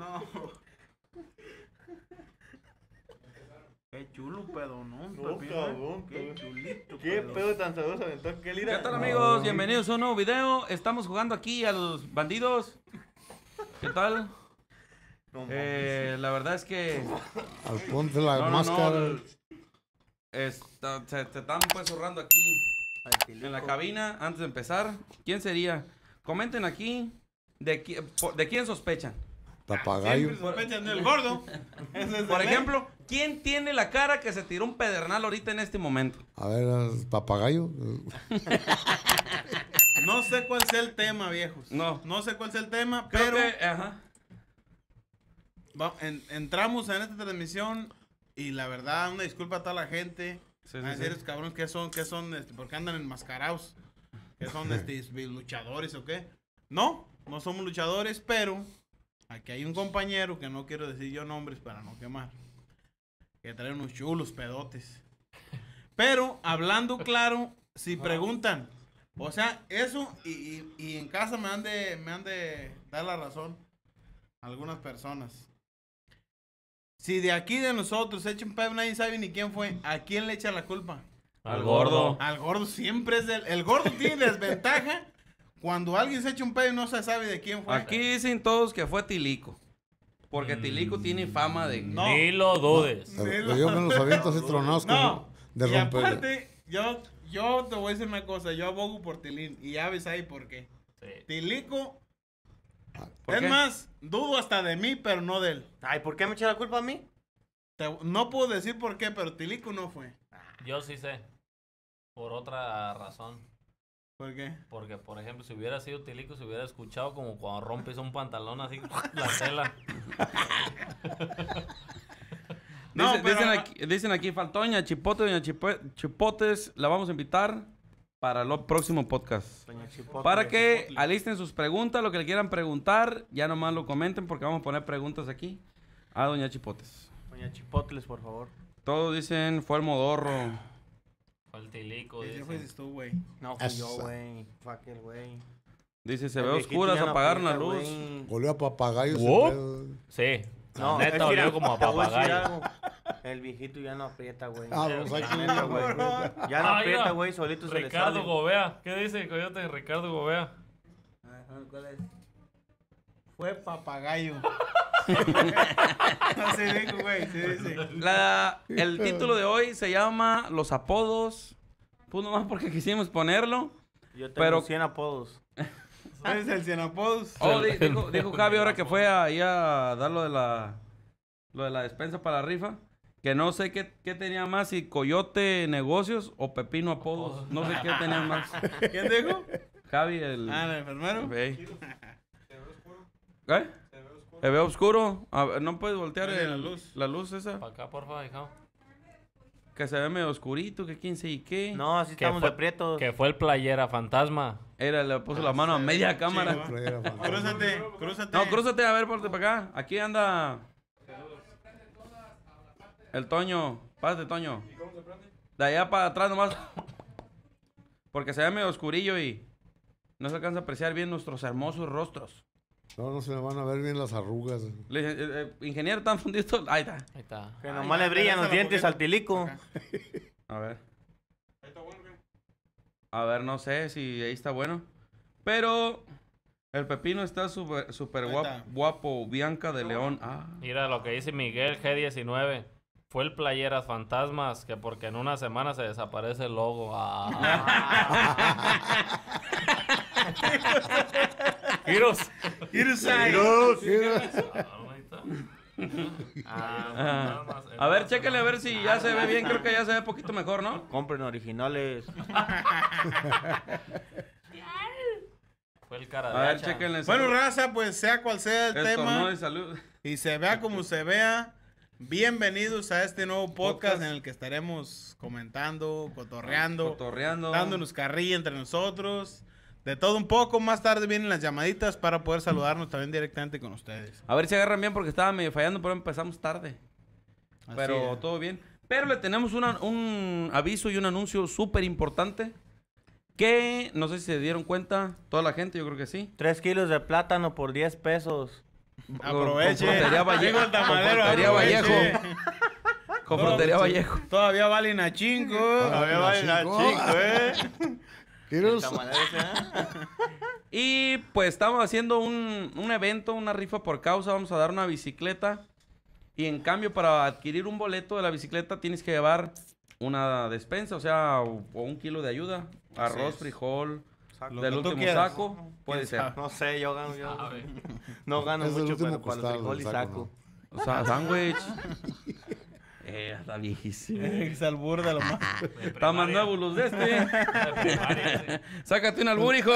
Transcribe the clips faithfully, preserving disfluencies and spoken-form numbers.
No. Qué chulo pedo, ¿no? No, Papi, cabrón, qué cabrón. chulito ¿Qué pedo. pedo tan sabroso aventó aquel ira? ¿Qué tal, amigos? Bienvenidos a un nuevo video. Estamos jugando aquí a los bandidos. ¿Qué tal? No, Eh, la verdad es que Al ponte la no, no, máscara. no, está- se, se están pues zurrando aquí en la cabina antes de empezar. ¿Quién sería? Comenten aquí de, qui- po- de quién sospechan. Papagayo. Siempre sospechan del gordo. Ese es Por el ejemplo, ¿quién tiene la cara que se tiró un pedernal ahorita en este momento? A ver, papagayo. No sé cuál sea el tema, viejos. No. No sé cuál sea el tema, Creo pero que, ajá. va- en- entramos en esta transmisión y la verdad, una disculpa a toda la gente. Sí, a sí, decir, sí. esos cabrones, ¿qué son? ¿Qué son? Este, ¿por qué andan enmascarados? ¿Qué son este, luchadores o qué? No, no somos luchadores, pero aquí hay un compañero que no quiero decir yo nombres para no quemar. Que trae unos chulos pedotes. Pero, hablando claro, si preguntan, o sea, eso y, y- y en casa me han de, me han de dar la razón algunas personas. Si de aquí de nosotros echa un pedo, nadie sabe ni quién fue, ¿a quién le echa la culpa? Al gordo. Al gordo siempre es el... El gordo tiene desventaja cuando alguien se echa un pedo y no se sabe de quién fue. Aquí dicen todos que fue Tilico. Porque Tilico tiene fama de... No. Ni lo dudes. Pero yo me los aviento así tronados No. de Y romper. aparte, yo, yo te voy a decir una cosa. Yo abogo por Tilín. Y ya ves ahí por qué. Sí. Tilico... ¿Por Es qué? más, dudo hasta de mí, pero no de él. Ay, ¿por qué me echa la culpa a mí? Te- no puedo decir por qué, pero Tilico no fue. Yo sí sé. Por otra razón. ¿Por qué? Porque, por ejemplo, si hubiera sido Tilico, se hubiera escuchado como cuando rompes un pantalón así, la tela. No, Dice- pero- dicen, aquí, dicen aquí, faltó doña Chipote, doña Chipo- Chipotes, la vamos a invitar para el próximo podcast. Doña Chipotle. Para que alisten sus preguntas, lo que le quieran preguntar, ya nomás lo comenten porque vamos a poner preguntas aquí a doña Chipotes. Doña Chipotles, por favor. Todos dicen, fue el modorro. Fue el Tilico, Ese dice. fuiste tú, güey. No, fui yo, Esa. güey. Fue aquel, güey. Dice, se El ve viejito oscuras, ya no apagaron la aprieta, luz. güey. Olió a papagayo. ese What? pedo. Sí. No, La es neta que mira, olió como a te voy a decir papagayo. algo. El viejito ya no aprieta, güey. Ah, pues hay La que- neta, güey. Ya no Ah, aprieta, mira. güey. Solito se le Ricardo sale. Gobea. ¿Qué dice, coyote? Ricardo Gobea. ¿Cuál es? Fue papagayo. Así dijo, güey. Sí, sí. La- el título de hoy se llama Los apodos. Pues nomás porque quisimos ponerlo. Yo tengo Pero- cien apodos. Es el Cienapodos. Oh, di- dijo, dijo Javi ahora que fue ahí a dar lo de la, lo de la despensa para la rifa. Que no sé qué, qué tenía más, si Coyote Negocios o Pepino Apodos. No sé qué tenía más. ¿Quién dijo? Javi, el... Ah, el enfermero. Ey. ¿Qué? Se ve oscuro. A ver, no puedes voltear Prende el- la luz. la luz esa. Para acá, porfa, hija. Que se ve medio oscurito, que quién sé y qué. No, así Que estamos fue- de prietos. Que fue el playera fantasma. Era, le puso la mano a media cámara. va. Playera fantasma. Crúzate, crúzate. No, crúzate a ver, ponte para acá. Aquí anda. El Toño. Pásate, Toño. De allá para atrás nomás. Porque se ve medio oscurillo y no se alcanza a apreciar bien nuestros hermosos rostros. No, no se me van a ver bien las arrugas. Le dije, eh, eh, ingeniero, tan fundido. Ahí está. Ahí está. Que Ay, nomás le ya, brillan los regrésalo dientes poquito. al Tilico. Acá. A ver. A ver, no sé si ahí está bueno. Pero el pepino está súper super Ahí guapo, está. guapo. Bianca de León. Ah. Mira lo que dice Miguel G diecinueve. Fue el playeras fantasmas que porque en una semana se desaparece el logo. Ah. Giros. Irusai. No, ¿qué? Ah, ahí está. Ah, Nada más, A ver, chéquenle a ver si ya se ve bien. Creo que ya se ve poquito mejor, ¿no? compren originales. Fue el cara de A ver, hacha. chéquenle. Bueno, raza, pues sea cual sea el, Estornudo tema de salud. y se vea como se vea, bienvenidos a este nuevo podcast, Podcast. en el que estaremos comentando, cotorreando, Cotorreando. dándonos carrilla entre nosotros, de todo un poco. Más tarde vienen las llamaditas para poder saludarnos también directamente con ustedes. A ver si agarran bien porque estaba medio fallando, pero empezamos tarde. Así Pero es. todo bien. Pero le tenemos una- un aviso y un anuncio súper importante. Que no sé si se dieron cuenta, toda la gente, yo creo que sí. Tres kilos de plátano por diez pesos. Aproveche. Confrontería Valle- Digo el tamalero, Confrontería aproveche. Vallejo. Confrontería Vallejo. Todavía valen a chingo. Todavía valen a chingo, eh. ¿Quieres? Y pues estamos haciendo un, un evento, una rifa por causa. Vamos a dar una bicicleta. Y en cambio, para adquirir un boleto de la bicicleta, tienes que llevar una despensa, o sea, o, o un kilo de ayuda. Arroz, es. frijol, Lo del que tú último quieras. saco. Puede ¿Quién ser. sabe? No sé, yo gano, yo Sabe. no gano Es el mucho, último pero para el costal frijol del y saco, saco. O sea, sándwich. Eh, está viejísimo. Es albur de lo más. Está más nuevo los de este. De primaria, sí. Sácate un albur, hijo.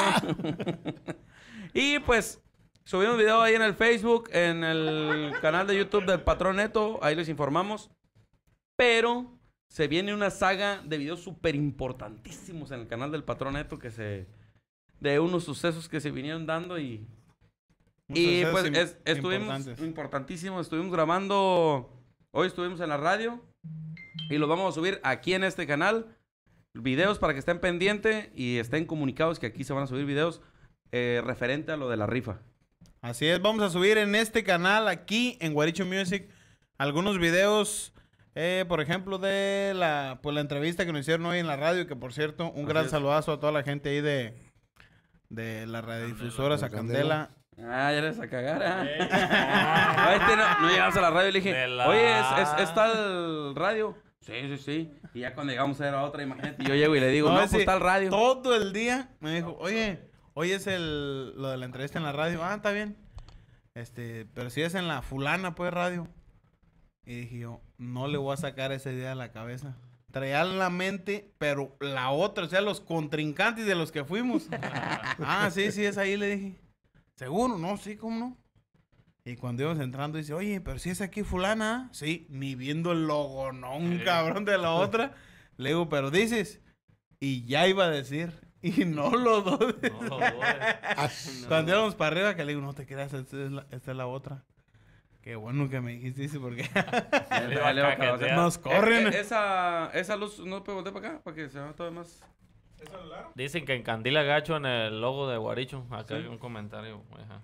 Y pues, subimos video ahí en el Facebook, en el canal de YouTube del Patrón Neto. Ahí les informamos. Pero se viene una saga de videos súper importantísimos en el canal del Patrón Neto que se... De unos sucesos que se vinieron dando y... Y Sucesos pues im- es- estuvimos... importantes. Importantísimo. Estuvimos grabando... Hoy estuvimos en la radio. Y los vamos a subir aquí en este canal. Videos para que estén pendientes y estén comunicados que aquí se van a subir videos eh, referente a lo de la rifa. Así es, vamos a subir en este canal, aquí en Guaricho Music, algunos videos, eh, por ejemplo, de la, pues, la entrevista que nos hicieron hoy en la radio, que por cierto, un Así gran es. saludazo a toda la gente ahí de, de la radiodifusora Candela. Sacandela. Ah, ya les a cagar, ¿ah? No, este no, no llegamos a la radio y le dije, De la- oye, ¿es, es, ¿es tal radio? Sí, sí, sí. Y ya cuando llegamos a ver a otra, imagínate, yo llego y le digo, no, ese- pues tal radio. Todo el día me dijo, oye, hoy es el, lo de la entrevista en la radio. Ah, está bien. Este, pero si es en la fulana, pues, radio. Y dije yo, no le voy a sacar esa idea de la cabeza. Traía en la mente, pero la otra, o sea, los contrincantes de los que fuimos. Ah, sí, sí, es ahí, le dije. ¿Seguro? No, sí, ¿cómo no? Y cuando íbamos entrando, dice, oye, pero si es aquí fulana. Sí, ni viendo el logo, no, un cabrón de la otra. Le digo, pero dices. Y ya iba a decir. Y no lo doy. No lo dudes. Cuando íbamos para arriba, que le digo, no te creas, esta es la, esta es la otra. Qué bueno que me dijiste, dice, porque Ya le va a le va a cajetear. cagar. nos corren. Eh, eh, esa, esa luz no puede voltear para acá para que se vea todo más. Dicen que encandila gacho en el logo de Guaricho. Acá Sí. hay un comentario. Ajá.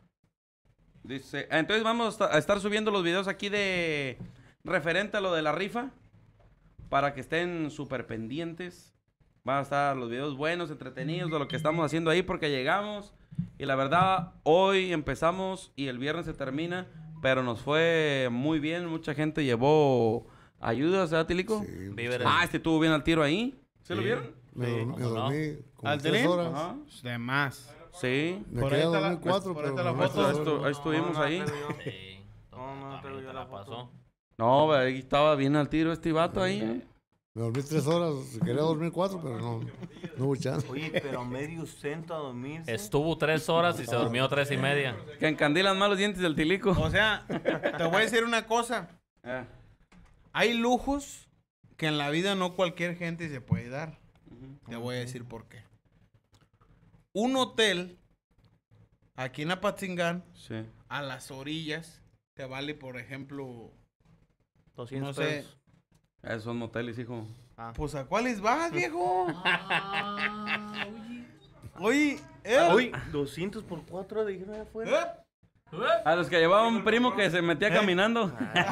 Dice, entonces vamos a esta- a estar subiendo los videos aquí de referente a lo de la rifa para que estén súper pendientes. Van a estar los videos buenos, entretenidos de lo que estamos haciendo ahí porque llegamos y la verdad hoy empezamos y el viernes se termina, pero nos fue muy bien, mucha gente llevó ayudas, ¿verdad, Tilico? Sí, Víveres. Ah, este estuvo bien al tiro ahí. ¿Se lo Sí. vieron? Me, Sí, dormí- ¿cómo me no? dormí como ¿Al tres Telín? horas. Ajá. De más. Sí. Me Por quedé ahí a está la- dormir cuatro, por ahí pero está la nomás foto. tres Estu- horas. ahí estuvimos ahí. Sí. No, no, También traigo yo te la la foto. pasó. No, ahí estaba bien al tiro este vato ahí, ¿eh? Me dormí tres horas. Quería dormir cuatro, pero no, no hubo chance. Oye, pero medio centro a dormirse. Estuvo tres horas y se durmió tres y media. Que encandilan más los dientes del Tilico. O sea, te voy a decir una cosa. Ah. Hay lujos que en la vida no cualquier gente se puede dar. Te voy a decir por qué. Un hotel aquí en Apatzingán, Sí. a las orillas, te vale, por ejemplo, doscientos no sé. pesos. Esos son moteles, hijo. Pues ¿a cuáles vas, viejo? Oye, ¿eh? Uy, doscientos por cuatro dijeron afuera. ¿Eh? A los que llevaba un primo que se metía caminando.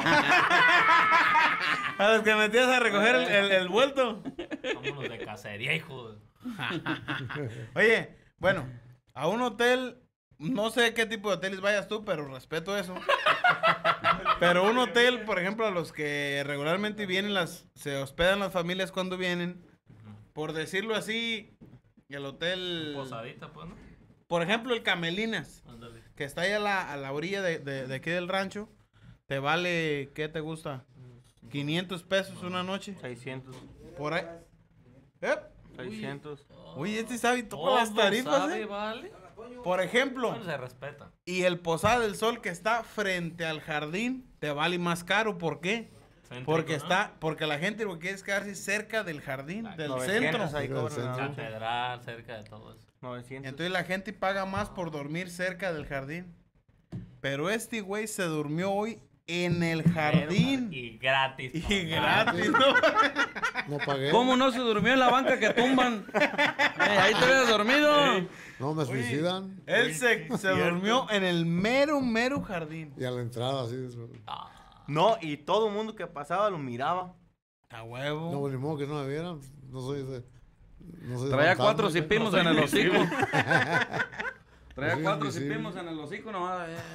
A los que metías a recoger el, el- el vuelto. Vámonos de cacería, hijo. de- Oye, bueno, a un hotel, no sé qué tipo de hoteles vayas tú, pero respeto eso. Pero un hotel, por ejemplo, a los que regularmente vienen las, se hospedan las familias cuando vienen, por decirlo así, el hotel, Posadita, pues, ¿no? por ejemplo, el Camelinas, Ándale. que está ahí a la, a la orilla de, de, de aquí del rancho, te vale, ¿qué te gusta? quinientos pesos una noche, seiscientos. por ahí. ¿Eh? seiscientos. Oye, este sabe todas las ¿Cómo tarifas, sabe, ¿eh? vale? Por ejemplo, Bueno, se respeta. y el Posada del Sol que está frente al jardín te vale más caro. ¿Por qué? Céntrico, Porque ¿no? está, porque la gente lo que quiere es quedarse cerca del jardín, del novecientos centro. ahí Del cobran centro. la noche. Catedral, cerca de todo eso. novecientos. Entonces la gente paga más por dormir cerca del jardín. Pero este güey se durmió hoy en el jardín. Y gratis. Y papá. gratis, ¿no? No pagué. ¿Cómo no se durmió en la banca que tumban? Eh, ahí te habías dormido. No No, me Oye, suicidan. Él se, se durmió en el mero, mero jardín. Y a la entrada, así. No, y todo el mundo que pasaba lo miraba. A huevo. No, ni modo que no me vieran. No soy de. No soy de Traía fantasma, cuatro ¿qué? cipimos en el hocico. Traía Soy cuatro invisible. cipimos en el hocico nomás. eh.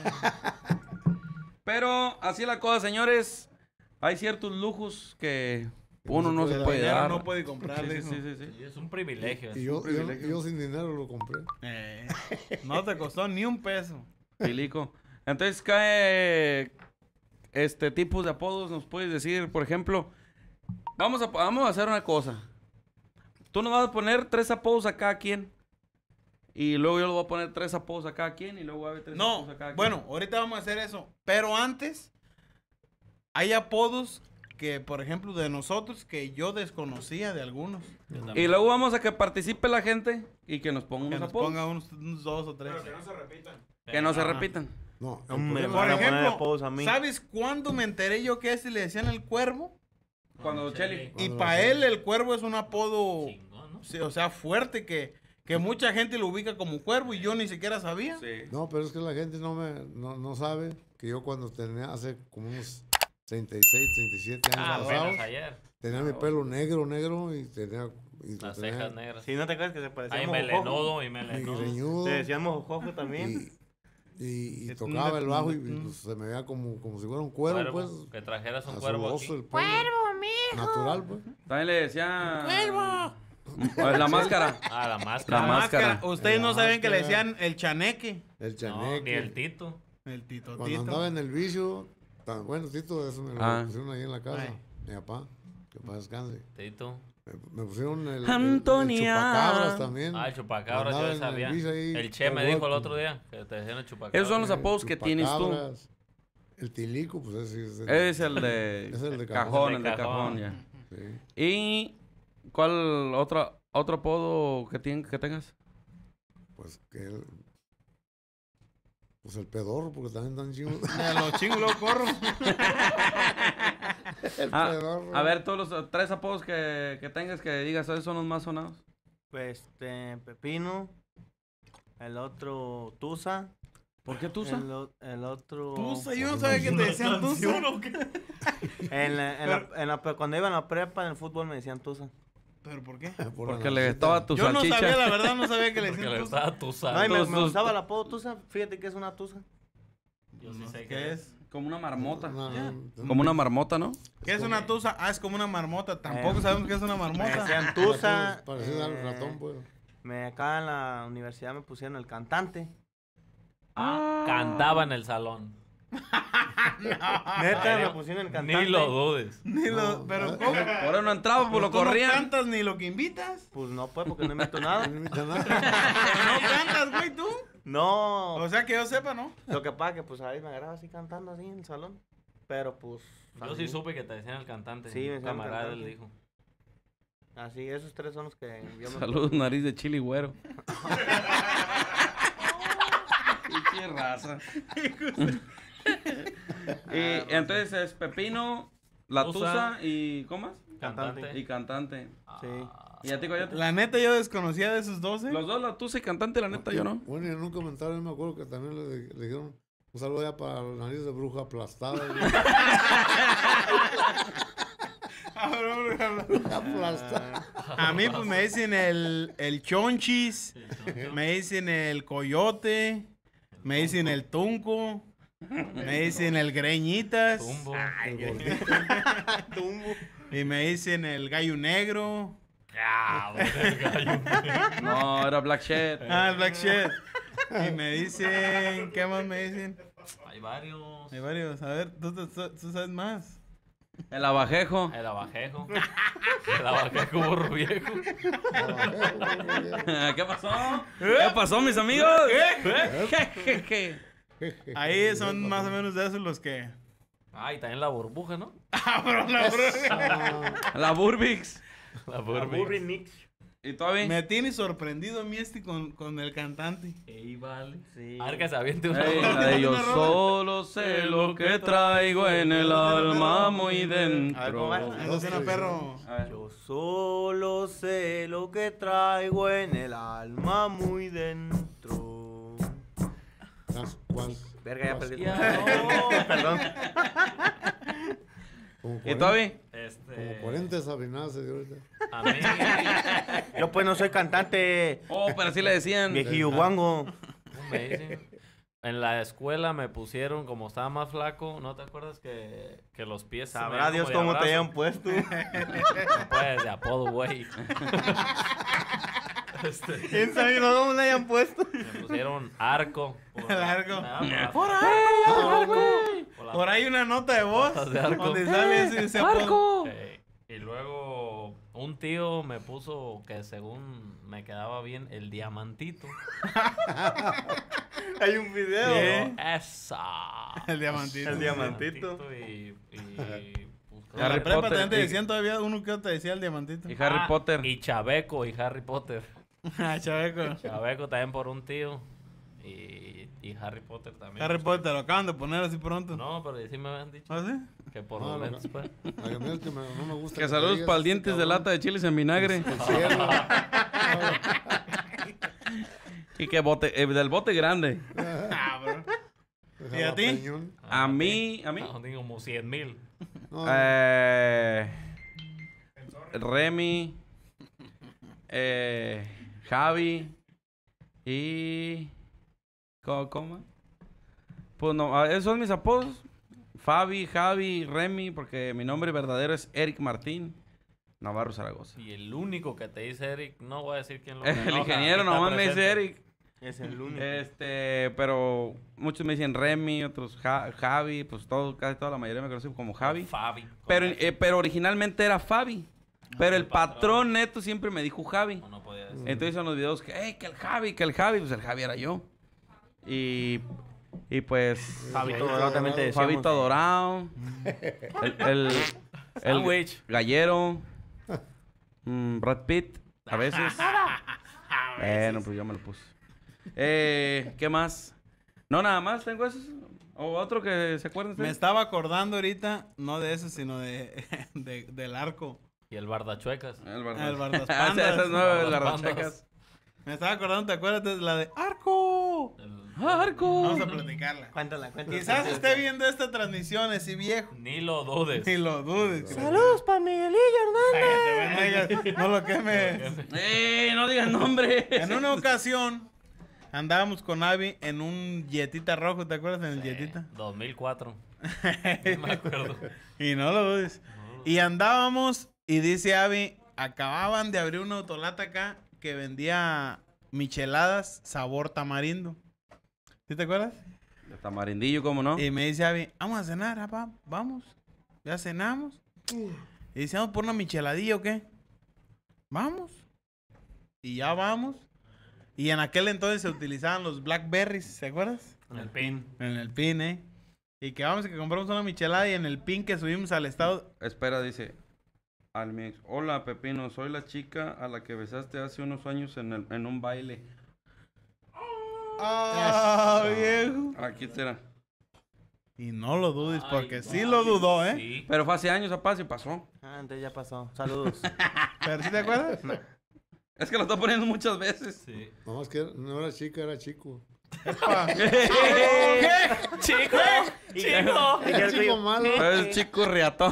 Pero así es la cosa, señores. Hay ciertos lujos que uno no se puede puede Dinero dar. no puede comprar, Sí, sí, dijo. sí, sí, sí. Sí, es un privilegio. Y yo, yo, yo sin dinero lo compré. Eh, no te costó ni un peso. Pilico. Entonces cae este tipo de apodos. Nos puedes decir, por ejemplo, vamos a, vamos a hacer una cosa. Tú nos vas a poner tres apodos a cada quien. Y luego yo le voy a poner tres apodos a cada quien. Y luego va a haber tres No, apodos a cada bueno, ahorita vamos a hacer eso. Pero antes, hay apodos que, por ejemplo, de nosotros que yo desconocía de algunos. quien. Y luego vamos a que participe la gente y que nos ponga Que unos nos apodos. ponga unos, unos dos o tres. Que no se Ajá. repitan. No, el Hombre, problema- Por van a poner ejemplo, apodos a mí. ¿sabes cuándo me enteré yo que a ese le decían el cuervo? Cuando Cheli. Y Cuando para lo él el cuervo es un apodo, Chingón, ¿no? sí, o sea, fuerte que, que mucha gente lo ubica como cuervo y yo ni siquiera sabía. Sí. No, pero es que la gente no me no, no sabe que yo cuando tenía hace como unos treinta y seis, treinta y siete años Ah, pasados, apenas ayer. tenía mi pelo negro, negro y tenía y lo Las tenía- cejas negras. Si no te acuerdas que se parecía Ay, a Mojojojo. melenudo y y melenudo. greñudo, Te decían Mojojojo también. y, y, y Es tocaba un- el bajo y un- pues, se me veía como, como si fuera un cuervo, Cuervo, pues. que trajeras un cuervo azuloso aquí. el pelo. Natural, pues. También le decía... ¡Cuervo! La máscara. Ah, la La máscara. máscara. Ustedes no La saben que le máscara. decían el chaneque. El No, chaneque. ni el Tito. El tito Cuando andaba en el vicio, tan bueno, Tito, eso me lo Ah. pusieron ahí en la casa. Ay. Mi papá, que paz descanse. Tito. Me, me pusieron el, el- el, Antonia. chupacabras también. Ah, el chupacabras, Andaba yo en el sabía. vicio ahí, El Che me todo dijo el loco. otro día que te decían el chupacabras. Esos son los Eh, apodos que tienes tú. chupacabras. El tilico, pues ese es el, Es el de, Es el de cajón, cajón. el de El de cajón, cajón. ya. sí. ¿Y cuál otro, otro apodo que, tien- que tengas? Pues que el, pues el pedorro, porque también tan chingos. De los chingos luego corro. el Ah, pedorro. a ver, todos los eh, tres apodos que, que tengas que digas, esos son los más sonados. Pues este, Pepino. El otro, Tusa. ¿Por qué Tusa? El, o- el otro... Tusa, yo no sabía que te decían Tusa. En la, en la- en la- cuando iba en la prepa, en el fútbol me decían Tusa. ¿Pero por qué? Por Porque la le nalguita. estaba tu Yo no salchicha. sabía, la verdad, no sabía que le Porque decían le Tusa. gustaba Tusa. No, y me, Tus- me tus- gustaba el apodo Tusa. Fíjate que es una Tusa. Yo sí sé ¿Qué que es? Como una marmota. No, no, no. Como una marmota, ¿no? ¿Qué es una tusa? Ah, es como una marmota. Tampoco Eh, sabemos qué es una Me marmota. decían Tusa. Parecido al eh, ratón, pues. Me, acá en la universidad me pusieron el cantante. Ah, cantaba en el salón. Neta, me pusieron el cantante. Ni lo dudes. Ni lo- No, pero ah, ¿cómo? Por eso no entraba, pues lo Tú no corrían. cantas ni lo que invitas. Pues no, pues, porque no invito nada. No invita a nada. Pero no cantas, güey, tú. No. O sea, que yo sepa, ¿no? Lo que pasa que pues ahí me agarraba así cantando así en el salón. Pero pues... Yo sí supe que te decían el cantante. Sí, me Un decían el camarada cantante. él dijo. Así, esos tres son los que yo me... Saludos, nariz de chile güero. Pinche raza. Y entonces es Pepino, La Tusa. Tusa y ¿cómo más? Cantante. Y cantante. Sí. ¿Y a ti, Coyote? La neta, yo desconocía de esos dos, ¿eh? Los dos, La Tusa y cantante, la neta, yo no. Bueno, y en un comentario yo me acuerdo que también le, le dijeron un saludo ya para la nariz de bruja aplastada. aplastada. A mí, pues, me dicen el, el chonchis, me dicen el coyote, me dicen el tunco, me dicen el greñitas, Tumbo. El gordito. Tumbo. y me dicen el gallo negro. Ah, el gallo. No, era Black Shed. Ah, el black shit. Y me dicen, ¿qué más me dicen? Hay varios. Hay varios, a ver, tú, tú- tú- tú sabes más. El abajejo. El abajejo. El abajejo burro viejo. ¿Qué pasó? ¿Qué pasó, mis amigos? ¿Qué? ¿Qué? Ahí son más o menos de esos los que... Ah, y también la burbuja, ¿no? Ah, pero la bruja. Ah, La Burbix. La La burbuja. Burry Mix. ¿Y tú, Avi? Me tiene sorprendido mi este con, con el cantante. Ey, vale. Sí. A ver que se aviente una Ey, la de yo solo sé lo que traigo en el alma muy A ver, ¿cómo va? dentro. Eso tiene perro. A ver. Yo solo sé lo que traigo en el alma muy dentro. ¿Cuántos- cuántos- Verga, ya perdí. Ya, Perdón. Como ¿Y tú, cuarenta, Avi? Este, como cuarenta sabinadas se dio ahorita. a mí, Yo pues no soy cantante Oh, pero sí le decían. viejillo guango. ¿cómo me dicen? En la escuela me pusieron, como estaba más flaco, ¿no te acuerdas que, que los pies... se me Sabrá veían Dios como de cómo te abrazo? hayan puesto. No puedes, de apodo, güey. Este, ¿Quién sabe cómo le hayan puesto? me pusieron arco. Por, El arco. Ah, por la- Por ahí, por la- por ahí una nota de voz Notas de arco. donde sale ese, ese apodo. Eh, y luego un tío me puso que según me quedaba bien el diamantito. Hay un video. Sí. Esa. El diamantito. El diamantito. Y, y, pues, En la Harry prepa Potter, también te y- decían todavía uno que te decía el diamantito. Y Harry Ah, Potter. Y Chabeco y Harry Potter. Ah, chaveco. Chabeco también por un tío. Y, y Harry Potter también. Harry Potter lo acaban de poner así pronto. No, pero sí me habían dicho ¿Ah, sí? que por No, los no, lentes, no. pues. La que me- es que me- no me gusta Que te saludos digas, para el este dientes de cabrón. lata de chiles en vinagre. El cielo. Y que bote, eh, del bote grande. Ah, bro. Deja ¿Y a ti? Peñón. A mí, a mí. No, tengo como cien mil. No, Eh, Remy. Eh, Javi. Y. ¿Cómo? cómo? Pues no, ah, esos son mis apodos. Fabi, Javi, Remy, porque mi nombre verdadero es Eric Martín Navarro Zaragoza. Y el único que te dice Eric, no voy a decir quién lo El enoja, ingeniero está nomás me dice presente. Eric. Es el único. Este, pero muchos me dicen Remy, otros Ja- Javi, pues todo, casi toda la mayoría me conocen como Javi. Fabi. Pero, con eh, pero originalmente era Fabi. Pero el patrón neto siempre me dijo Javi. No, no podía decir. Entonces en los videos que, hey, que el Javi, que el Javi, pues el Javi era yo. Y, y pues, Fabito Dorado también te decíamos. Fabito Dorado, el, el, el Sandwich. Gallero, mm, Brad Pitt, a veces. Bueno, pues yo me lo puse. Eh, ¿qué más? No, nada más tengo esos. O otro que se acuerden Me ustedes. estaba acordando ahorita, no de ese, sino de, de- del arco. Y el bardachuecas. El Bardas- El Bardas Ah, sí, esa es nueva, el Bardas Bardachecas. Me estaba acordando, ¿te acuerdas de la de Arco? El- ¡Arco! Vamos a platicarla. Cuéntala, cuéntala. Quizás esté viendo esta transmisión ese viejo. Ni lo dudes. Ni lo dudes. Saludos para Miguelillo Hernández. Cállate, güey, no lo quemes. ¡Ey, no digan nombre! En una ocasión andábamos con Abby en un Jetita rojo, ¿te acuerdas? En el Jetita. dos mil cuatro. No me acuerdo. Y no lo dudes. Y andábamos y dice Abby, acababan de abrir una autolata acá que vendía micheladas sabor tamarindo. ¿Sí te acuerdas? De tamarindillo, ¿cómo no? Y me dice Abby, vamos a cenar, papá, vamos. Ya cenamos. Y dice, vamos por una micheladilla o qué. Vamos. Y ya vamos. Y en aquel entonces se utilizaban los Blackberries, ¿te acuerdas? En el pin. En el pin, ¿eh? Y que vamos y que compramos una michelada y en el pin que subimos al estado. Espera, dice. Al mi ex, hola Pepino, soy la chica a la que besaste hace unos años en, el- en un baile. ¡Ah, viejo! Aquí será. Y no lo dudes, porque Ay, sí no, lo dudó, ¿eh? Sí. Pero fue hace años, papá, se pasó. Ah, entonces ya pasó. Saludos. ¿Pero sí te acuerdas? Es que lo está poniendo muchas veces. Sí. no, es que no era chica, era chico. Epa. ¡Chico! ¡Chico! Era chico malo. Es chico riatón.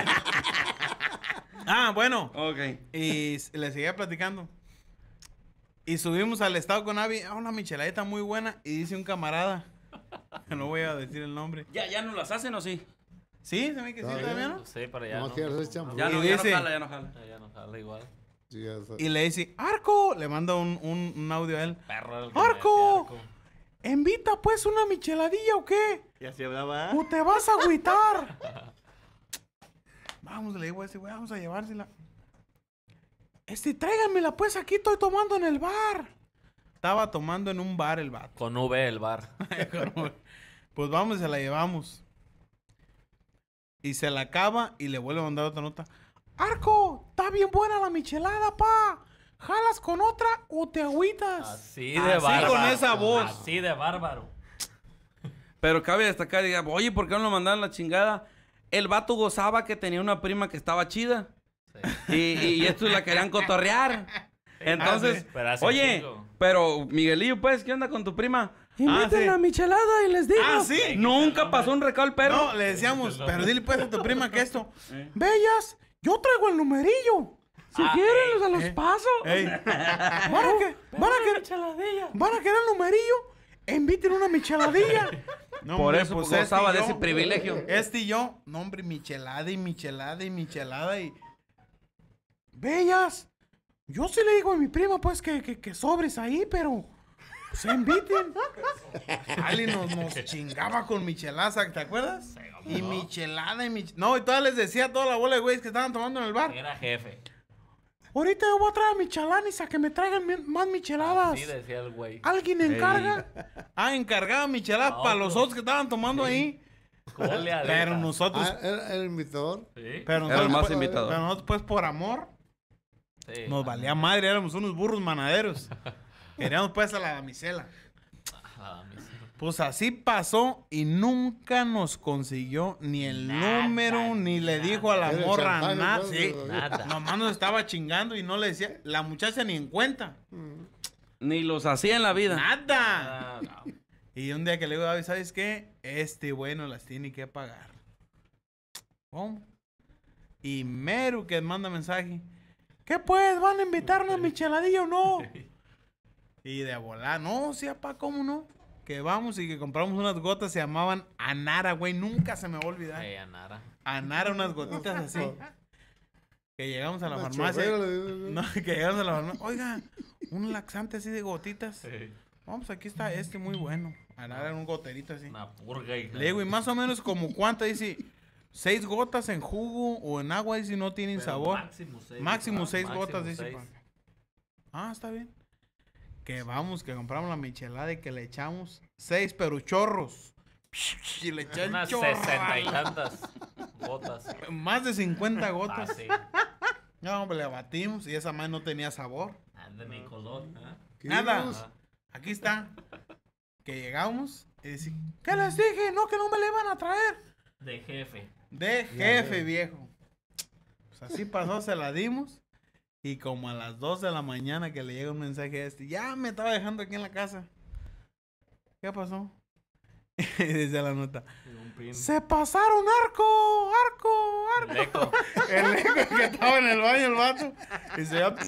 Ah, bueno. Ok. Y s- le seguía platicando. Y subimos al estado con Abby. Ah, una micheladita muy buena. Y dice un camarada. Que no voy a decir el nombre. ¿Ya, ya no las hacen o sí? ¿Sí? ¿Se me que sí Todavía. todavía no? Sí, pero ya No, no. que hacer champú. Ya Y no, ya no dice- jala, ya no jala. Ya no jala igual. Sí, ya está. Y le dice, Arco. Le manda un, un, un audio a él. Perro era el que me ¡Arco! decía Arco. ¿Invita pues una micheladilla o qué? Y así hablaba. ¿O te vas a agüitar? Vamos, le digo a ese güey, vamos a llevársela. Este, tráiganmela pues, aquí estoy tomando en el bar. Estaba tomando en un bar el vato. Con V el bar. Pues vamos, se la llevamos. Y se la acaba y le vuelve a mandar otra nota. Arco, está bien buena la michelada, pa. ¿jalas con otra o te agüitas? Así de Así, bárbaro. con esa voz. Así de bárbaro. Pero cabe destacar, diga, oye, ¿por qué no lo mandaron la chingada? El vato gozaba que tenía una prima que estaba chida. Sí. Y, y estos la querían cotorrear. Entonces, sí. Pero hace oye, chingo. pero Miguelillo, pues, ¿qué onda con tu prima? Inviten sí. a michelada y les digo. Ah, sí. Nunca pasó un recado al perro. No, le decíamos, pero dile pues a tu prima que esto. Bellas, yo traigo el numerillo. Si Ah, quieren, ey, se los eh. paso. Ey. Van a, que, van, a querer, van a querer el numerillo. Inviten una micheladilla. No, Por hombre, eso pues, gozaba este y de yo, ese privilegio. Este y yo, no hombre, michelada y michelada y michelada y... Bellas, yo sí le digo a mi prima pues que, que, que sobres ahí, pero... Se inviten. Ali nos, nos chingaba con michelaza, ¿te acuerdas? Y michelada y michelada. No, y todas les decía a toda la bola de güeyes que estaban tomando en el bar. Era jefe. Ahorita yo voy a traer a mi chalanis a que me traigan mi- más micheladas. Así decía el güey. ¿Alguien encarga? Ah, encargaba micheladas No, para los pues. otros que estaban tomando ahí. Cole aleta. Pero nosotros... Ah, ¿era el invitador? Sí. pero Era el nosotros, más pues, invitado. pero nosotros, pues, por amor, Sí. nos valía madre. Éramos unos burros manaderos. Queríamos, pues, a la damisela. Ah, mis- Pues así pasó y nunca nos consiguió ni el Nada, número, ni le dijo a la Era el morra chantaje, nada. pues, Sí. de- Nada. Nomás nos estaba chingando y no le decía, la muchacha ni en cuenta. Ni los hacía en la vida. Nada. Ah, no. Y un día que le digo, David, ¿sabes qué? Este bueno las tiene que pagar. ¿Cómo? Y Meru que manda mensaje. ¿Qué pues? ¿Van a invitarnos a micheladilla o no? Y de volar, no, sí, apá, ¿cómo no? Que vamos y que compramos unas gotas, se llamaban Anara, güey, nunca se me va a olvidar. Ey, Nara. Anara, unas gotitas así. Que llegamos a la Una farmacia. chorrera, le- No, que llegamos a la farmacia. Oiga, un laxante así de gotitas. Sí. Vamos, aquí está este muy bueno. Anara en un goterito así. Una purga. hija. Le digo, y más o menos como cuánto, dice, seis gotas en jugo o en agua, dice, no tienen Pero sabor. Máximo seis. Máximo ¿no? seis Máximo gotas, dice. seis. pa. Ah, está bien. Que vamos, que compramos la michelada y que le echamos seis peruchorros. Y le echan Unas chorro. sesenta y tantas gotas. Más de cincuenta gotas. Ah, sí. No, hombre, le batimos y esa madre no tenía sabor. Ah, de mi color. ¿eh? ¿Qué Nada. vimos? Ah. Aquí está. Que llegamos y dice, ¿qué les dije? No, que no me le iban a traer. De jefe. De jefe, viejo. Pues así pasó, se la dimos. Y como a las dos de la mañana que le llega un mensaje a este, ya me estaba dejando aquí en la casa. ¿Qué pasó? Y dice la nota, Y un pin. se pasaron arco, arco, arco. El eco. El eco que estaba en el baño, el vato. Y se va.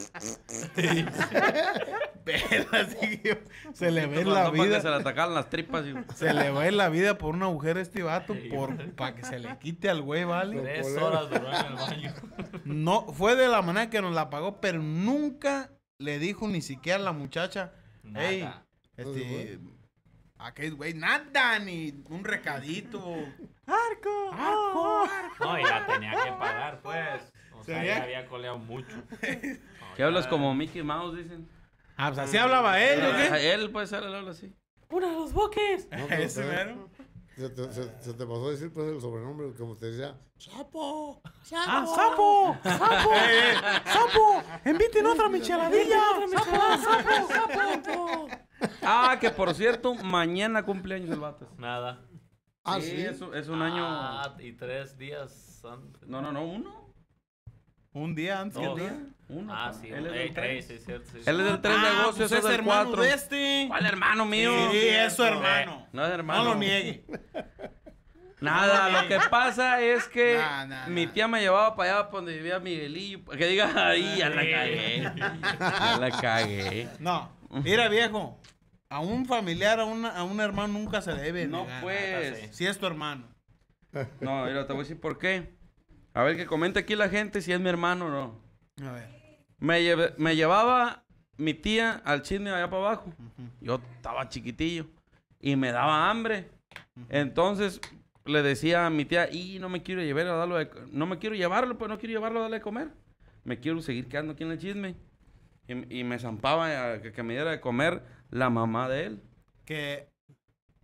Pero así que se le ve la Mandó para que se vida. le atacaran las tripas. Y... Se le ve la vida por una mujer a este vato. Por, para que se le quite al güey, ¿vale? Tres horas duró en el baño. No, fue de la manera que nos la pagó, pero nunca le dijo ni siquiera a la muchacha, hey, Nada. este, aquel güey, nada, ni un recadito. Arco, arco, arco. No, y la tenía que pagar, pues. O sea, Tenía- ya había coleado mucho. ¿Qué hablas como Mickey Mouse, dicen? Ah, pues así hablaba él, ¿o qué? Ah, Él puede ser, él habla así. ¡Una de los boques! No, pero Ese te- mero. Se te, se- se te pasó a decir pues el sobrenombre, como te decía, ¡Sapo! ¡Ah, sapo! ¡Sapo! ¡Sapo! ¡Inviten otra micheladilla! ¡Sapo, sapo, sapo! Ah, que por cierto, mañana cumpleaños el vato. Nada. Ah, sí, sí. Es, es un año... Ah, y tres días antes. No, no, no, uno. Un día antes que Dos. el día. Uno. Ah, pa. sí. Él es ey, del ey, tres. sí, cierto, sí. Él es del tres de Ah, agosto, pues yo es soy del hermano cuatro. de este. ¿Cuál hermano mío? Sí, es su hermano. No es hermano. No lo niegue. Nada, lo que pasa es que Nah, nah, mi nah. tía me llevaba para allá para donde vivía Miguelillo. Que diga, ahí ya la cagué. Ya la cagué. No, mira viejo, a un familiar, a, una, a un hermano nunca se le debe No, negar. pues. Si es tu hermano. No, mira, te voy a decir por qué. A ver, que comente aquí la gente si es mi hermano o no. A ver. Me, lleve- me llevaba mi tía al cine allá para abajo. Yo estaba chiquitillo y me daba hambre. Entonces le decía a mi tía, y no me quiero llevar a darlo de co- no me quiero llevarlo, pues no quiero llevarlo a darle de comer. Me quiero seguir quedando aquí en el chisme. Y, y me zampaba a que, que me diera de comer la mamá de él. Que,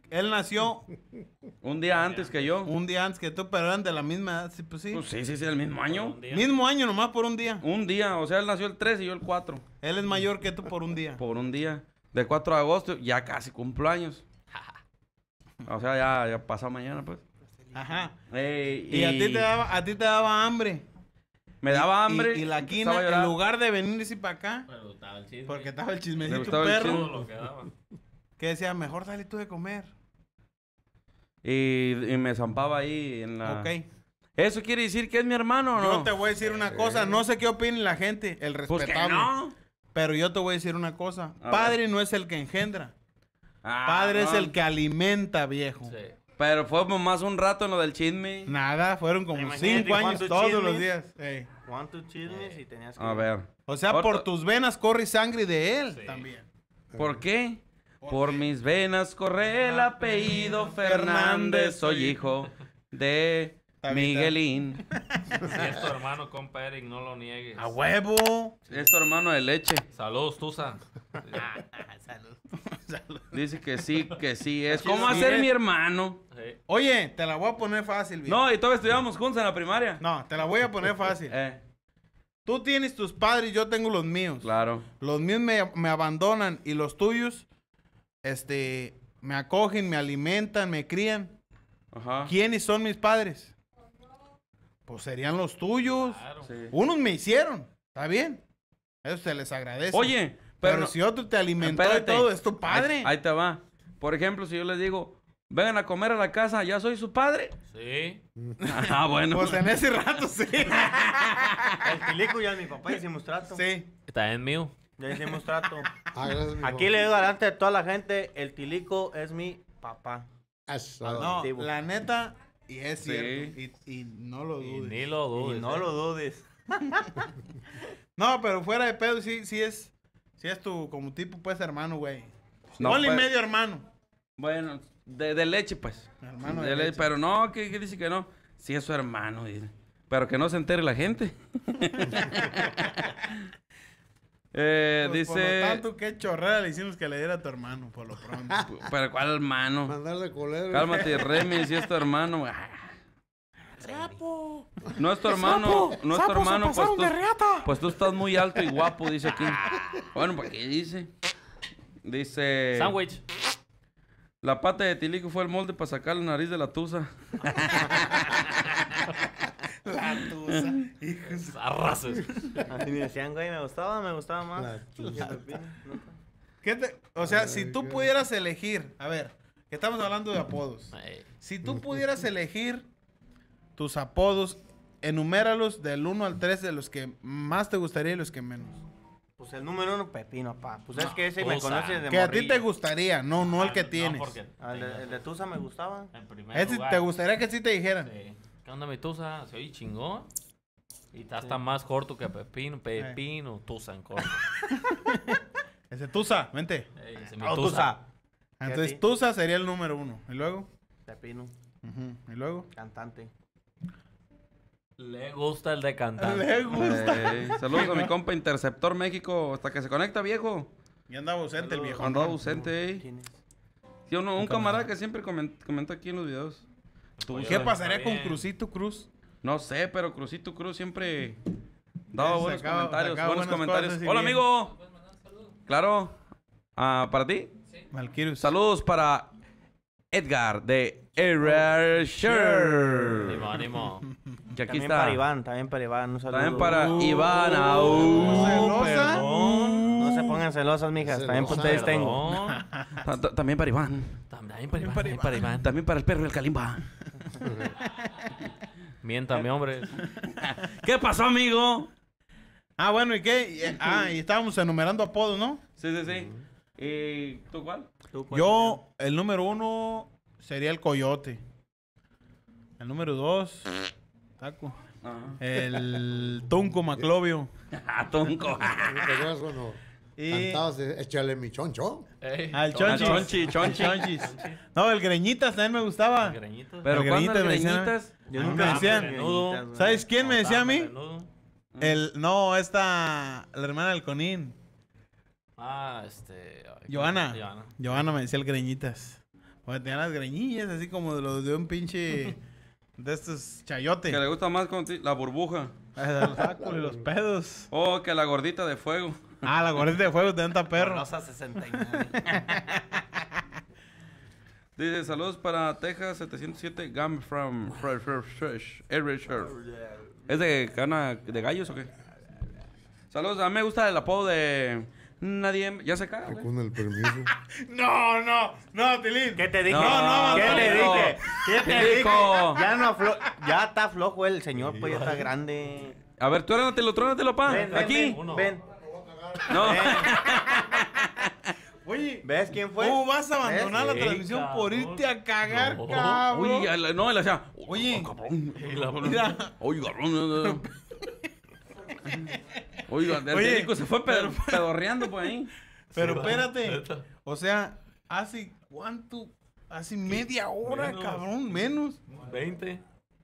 él nació Un día antes que yo. un día antes que tú, pero eran de la misma edad, sí, pues sí. Pues sí, sí, sí, el mismo año. Un día. Mismo año, nomás por un día. Un día, o sea, él nació el tres y yo el cuatro. Él es mayor que tú por un día. Por un día. De cuatro de agosto, ya casi cumplo años. O sea, ya, ya pasó mañana, pues. Ajá. Ey, Y, a ti te daba, a ti te daba hambre. Me daba hambre. Y, y la estaba quina, en llorando. lugar de venirse para acá, Pero estaba el chisme. porque estaba el Le chismecito gustaba el perro, chisme. Todo lo que daba. que decía, mejor dale tú de comer. Y, y me zampaba ahí en la... Ok. ¿Eso quiere decir que es mi hermano o no? Yo te voy a decir una cosa, no sé qué opine la gente, el Pues que respetable. no. Pero yo te voy a decir una cosa. A Padre no es el que engendra. Ah, Padre es no. el que alimenta, viejo. Sí. Pero fue más un rato en lo del chisme. Nada, fueron como Imagínate cinco años cuántos todos los chismes. días. Ey. ¿Cuántos chismes y tenías que... A ver. O sea, Corta. por tus venas corre sangre de él Sí. también. ¿Por qué? Por mis venas corre el apellido Fernández. Soy hijo de Tabita. Miguelín. Si es tu hermano, compa Eric, no lo niegues. A huevo. Es tu hermano de leche. Saludos, Tusa. Dice que sí, que sí es. Sí, ¿Cómo va a sí ser es. mi hermano? Sí. Oye, te la voy a poner fácil, viejo. No, y todos estudiamos juntos en la primaria. No, te la voy a poner fácil. Eh, Tú tienes tus padres, yo tengo los míos. claro. Los míos me, me abandonan y los tuyos, este, me acogen, me alimentan, me crían. Ajá. ¿Quiénes son mis padres? Pues serían los tuyos. Claro. Sí. Unos me hicieron, ¿está bien? Eso se les agradece. Oye, pero, pero, no- si otro te alimentó espérate. y todo, es tu padre. Ahí, ahí te va. Por ejemplo, si yo les digo, vengan a comer a la casa, ¿ya soy su padre? Sí. Ah, bueno. Pues en ese rato sí. El tilico ya mi papá hicimos trato. sí. Está en mío. Ya hicimos trato. Ah, gracias, mi Aquí hijo. le digo delante de toda la gente, el tilico es mi papá. Eso. No, Activo. la neta, y es Sí. cierto. Y, y no lo Y dudes. ni lo dudes. Y no eh. lo dudes. No, pero fuera de pedo, sí, sí es, sí es tu, como tipo, pues, hermano, güey. No, Ponle pues- medio hermano. Bueno, de, de leche, pues. Hermano De de le- leche. Pero no, que, que dice que no. Sí, es su hermano, dice. Pero que no se entere la gente. eh, Pues, por lo dice. tanto, qué chorrera le hicimos que le diera a tu hermano, por lo pronto. Pero ¿cuál hermano? Mandarle colero. Cálmate, Remy, si es tu hermano. Ah. No es tu hermano, no es tu hermano, pues tú, pues tú estás muy alto y guapo, dice aquí. Bueno, ¿para qué dice? Dice. Sándwich. La pata de Tilico fue el molde para sacar la nariz de la tusa. La tusa. Hijos. Arrases. Así me decían, güey, me gustaba, me gustaba más. La Y el pepino, no. ¿Qué te- o sea, si Ay, tú qué- pudieras elegir, a ver, que estamos hablando de apodos. Ey. Si tú pudieras elegir tus apodos, enuméralos del uno al tres de los que más te gustaría y los que menos. Pues el número uno, pepino, pa. Pues es que ese me Tusa. conoce de Que a ti te morrillo. gustaría, no, no el que Ah, tienes. porque Ah, El de, el de Tusa me gustaba. en primer Ese lugar. te gustaría que sí te dijeran. Sí. ¿Qué onda, mi tusa? Se oye chingón. Y está hasta más corto que pepino. Pepino, tusa en corto. Ese Tusa, vente. Ey, ese es mi Oh, tusa. Tusa. Entonces sí. Tusa sería el número uno. ¿Y luego? Pepino, Ujú, ¿Y luego? cantante. Le gusta el de cantar. Le gusta. Eh, saludos a mi compa Interceptor México. Hasta que se conecta, viejo. Y andaba ausente el viejo. Andaba ausente, eh. ¿Quién es? Sí, uno- un camarada que siempre comen- comenta aquí en los videos. Oye, ¿Qué está pasaría con bien. Crucito Cruz? No sé, pero Crucito Cruz siempre daba Él buenos sacaba- comentarios. sacaba Buenos buenas comentarios. cosas y Hola, bien. amigo. Claro. Ah, ¿para ti? Valkyrius. Saludos para Edgar de Erasher. Ánimo, ánimo. Que aquí También está. para Iván, también para Iván. Un saludo. También para Uh, Iván. Au, ¿celosa? perdón. No se pongan celosas, mijas. También para Celosa. ustedes tengo. Perdón. Ta- ta- También para Iván. También para Iván. También para Iván. También para el perro y el calimba. Miéntame, hombre. ¿Qué pasó, amigo? Ah, bueno, ¿y qué? Y- Ah, y estábamos enumerando apodos, ¿no? Sí, sí, sí. ¿Y tú cuál? Tú, ¿cuál Yo, el número uno sería el Coyote. El número dos, Taco. Ajá. El Tunco Maclovio. Ah, tonco. ¿Te acuerdas cuando Y cantabas de échale mi choncho? Ey, al toma, Chonchis. Chonchi, Chonchi. Chonchis. No, el Greñitas también me gustaba. greñitos. Pero El ¿cuándo greñitas el me decían- greñitas? Yo A mí nunca me decían, supe menudo. greñitas, güey. ¿Sabes quién me decía a mí? Menudo. El, no, esta, la hermana del Conín. Ah, este. ay, Joana. Joana. Joana me decía el Greñitas. O sea, tenía las greñillas, así como de los de un pinche... De estos chayotes. Que le gusta más con ti- la burbuja. Los sacos y los pedos. Oh, que la gordita de fuego. Ah, la gorrita de fuego, tanta perro. Rosa sesenta y nueve. Dice, saludos para Texas setecientos siete, Gam from Fresh, Fresh, Fresh, Irish Earth. ¿Es de cana de gallos o qué? Saludos, a mí me gusta el apodo de... Nadie... ¿Ya se caga, güey? Con el permiso. No, no, no, Tilín. ¿Qué te dije? No, no, ¿Qué te Tilico. dije? ¿Qué te dije? Tilico. Ya no aflo... Ya está flojo el señor, pues ya está grande. A ver, trónatelo, trónatelo, pa. Ven, ven, Aquí. ven, ven. No. Oye, ¿Ves quién fue? ¿cómo vas a abandonar ¿Ves? la transmisión Ey, por cabrón. irte a cagar, No. cabrón? Uy, a la- no, él hacía... Oye. Oh, cabrón. Mira. Oye, cabrón. Oiga, el Oye, Tilico se fue pedo- pedorreando por ahí. Pero Sí, va, espérate. neta. O sea, ¿hace cuánto? Hace media hora, Menos. cabrón, menos. veinte.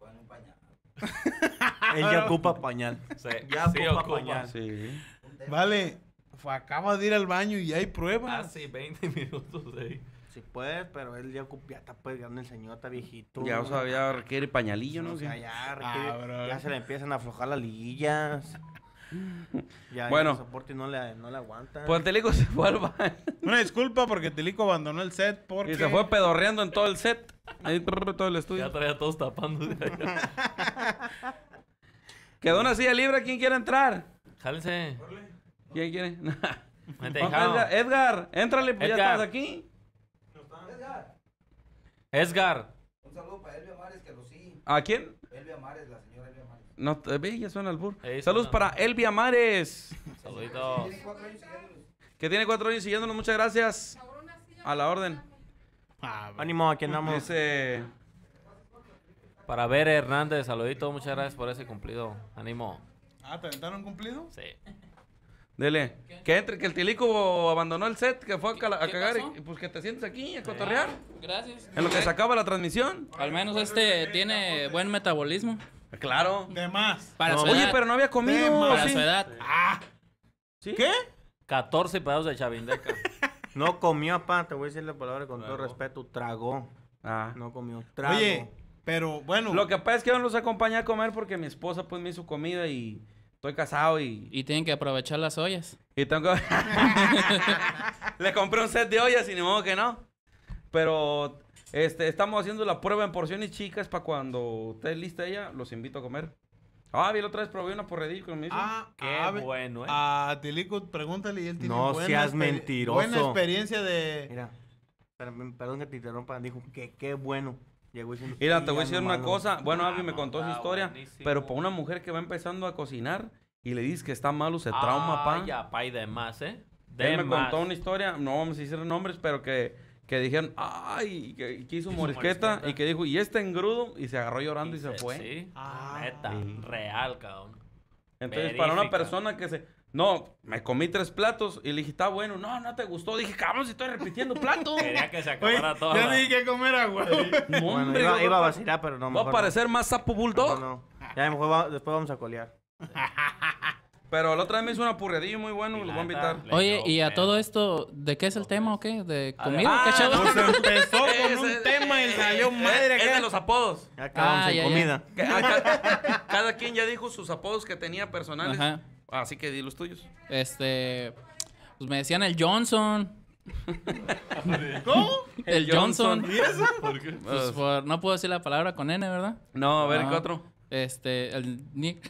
Él ya ocupa pañal. Sí, Ya sí ocupa ocupa. pañal. Sí. Vale, fue- acaba de ir al baño y hay pruebas. Ah, sí, veinte minutos de ahí. Sí, pues, pero él ya ocupa, ya está pues grande el señor, está viejito. Ya, o sea, ya requiere pañalillo, ¿no? O sea, Sí. ya, requiere- Ah, bro. ya se le empiezan a aflojar las liguillas. Ya, Bueno. el soporte no le, no le aguanta. Pues el Tilico se fue al baño. Una disculpa porque Tilico abandonó el set porque... Y se fue pedorreando en todo el set. Ahí trrr, todo el Ya estudio. traía todos tapando de allá. Quedó una silla libre. ¿Quién quiere entrar? Jálense. ¿Quién quiere? Vente, Juan hijao. Edgar, Edgar, éntrale, pues ya Edgar. estás aquí. Edgar. Un saludo para Elvia Mares, que lo sí. ¿A quién? Elvia Mares, la señora Elvia Mares. No, te ve, ya suena el burro. Ey, Saludos suena. para Elvia Mares, Saluditos. Tiene cuatro años siguiéndolos. que tiene cuatro años siguiéndonos. Muchas gracias. A la orden. Ah, bro. Ánimo, aquí andamos. Dice, Para ver Hernández, saludito. Muchas gracias por ese cumplido. Ánimo. Ah, ¿te aventaron cumplido? Sí. dele, que entre, que el Tilico abandonó el set, que fue a, cala- a ¿Qué cagar pasó? y pues que te sientes aquí a cotorrear. Gracias. En lo que se acaba la transmisión. Al menos este tiene buen metabolismo. Claro. De más. Para su Oye, edad. pero no había comido. Para ¿sí? su edad. ¿Sí? ¿Qué? catorce pedazos de chavindeca. No comió, pa, te voy a decir la palabra con todo Tragó. respeto. Tragó. Ah. No comió. Trago. Oye, pero bueno. Lo que pasa es que yo no los acompañé a comer porque mi esposa pues me hizo comida y estoy casado y, Y tienen que aprovechar las ollas. y tengo que... Le compré un set de ollas y ni modo que no. Pero este, estamos haciendo la prueba en porciones chicas para cuando esté lista ella, los invito a comer. Ah, vi la otra vez probé una porredilla con mi hijo. Ah, Qué a ver, bueno, ¿eh? A Tilico, pregúntale y él tiene No buena seas exper- mentiroso. Buena experiencia de... Mira, perdón, perdón que te interrumpa. Dijo que qué bueno. Llegó diciendo, Mira, "Sí, te voy a ya decir no una malo". cosa. Bueno, Abby me no, contó su está historia, buenísimo. pero para una mujer que va empezando a cocinar y le dices que está malo, se trauma, pa. Ah, ya, pa, y de más, ¿eh? De Él me más. contó una historia, no vamos a decir nombres, pero que, que dijeron, ay, que, que hizo morisqueta, morisqueta. y que dijo, y este engrudo, y se agarró llorando y, se fue. Sí. Ah, Neta, sí. real, cabrón. Entonces, para una Verífica. persona que se... No, me comí tres platos y le dije, está bueno. No, no te gustó. Dije, cabrón, si estoy repitiendo platos. Quería que se Oye, acabara todo. ya le dije que comer agua. No, Bueno, hombre, iba, va- iba a vacilar, pero no. Va a mejor no. parecer más sapo bulldog. Mejor no. Ya mejor va- después vamos a colear. Pero la otra vez me hizo una purredilla muy bueno, Y lo la voy a neta, invitar. le Oye, quedó y a feo. todo esto, ¿de qué es el tema o qué? ¿De Ah, comida? ah, ¿Qué chavo? Pues empezó con Ese- un tema y eh, salió eh, madre Es acá. de los apodos. Ya acabamos Ah, en ya, ya. comida. Que a ca- cada quien ya dijo sus apodos que tenía personales. Ajá. Así que di los tuyos. Este, pues me decían el Johnson. ¿Cómo? El, El Johnson. ¿Y eso? Pues por- no puedo decir la palabra con N, ¿verdad? No, a ver, No. ¿qué otro? Este, el Nick.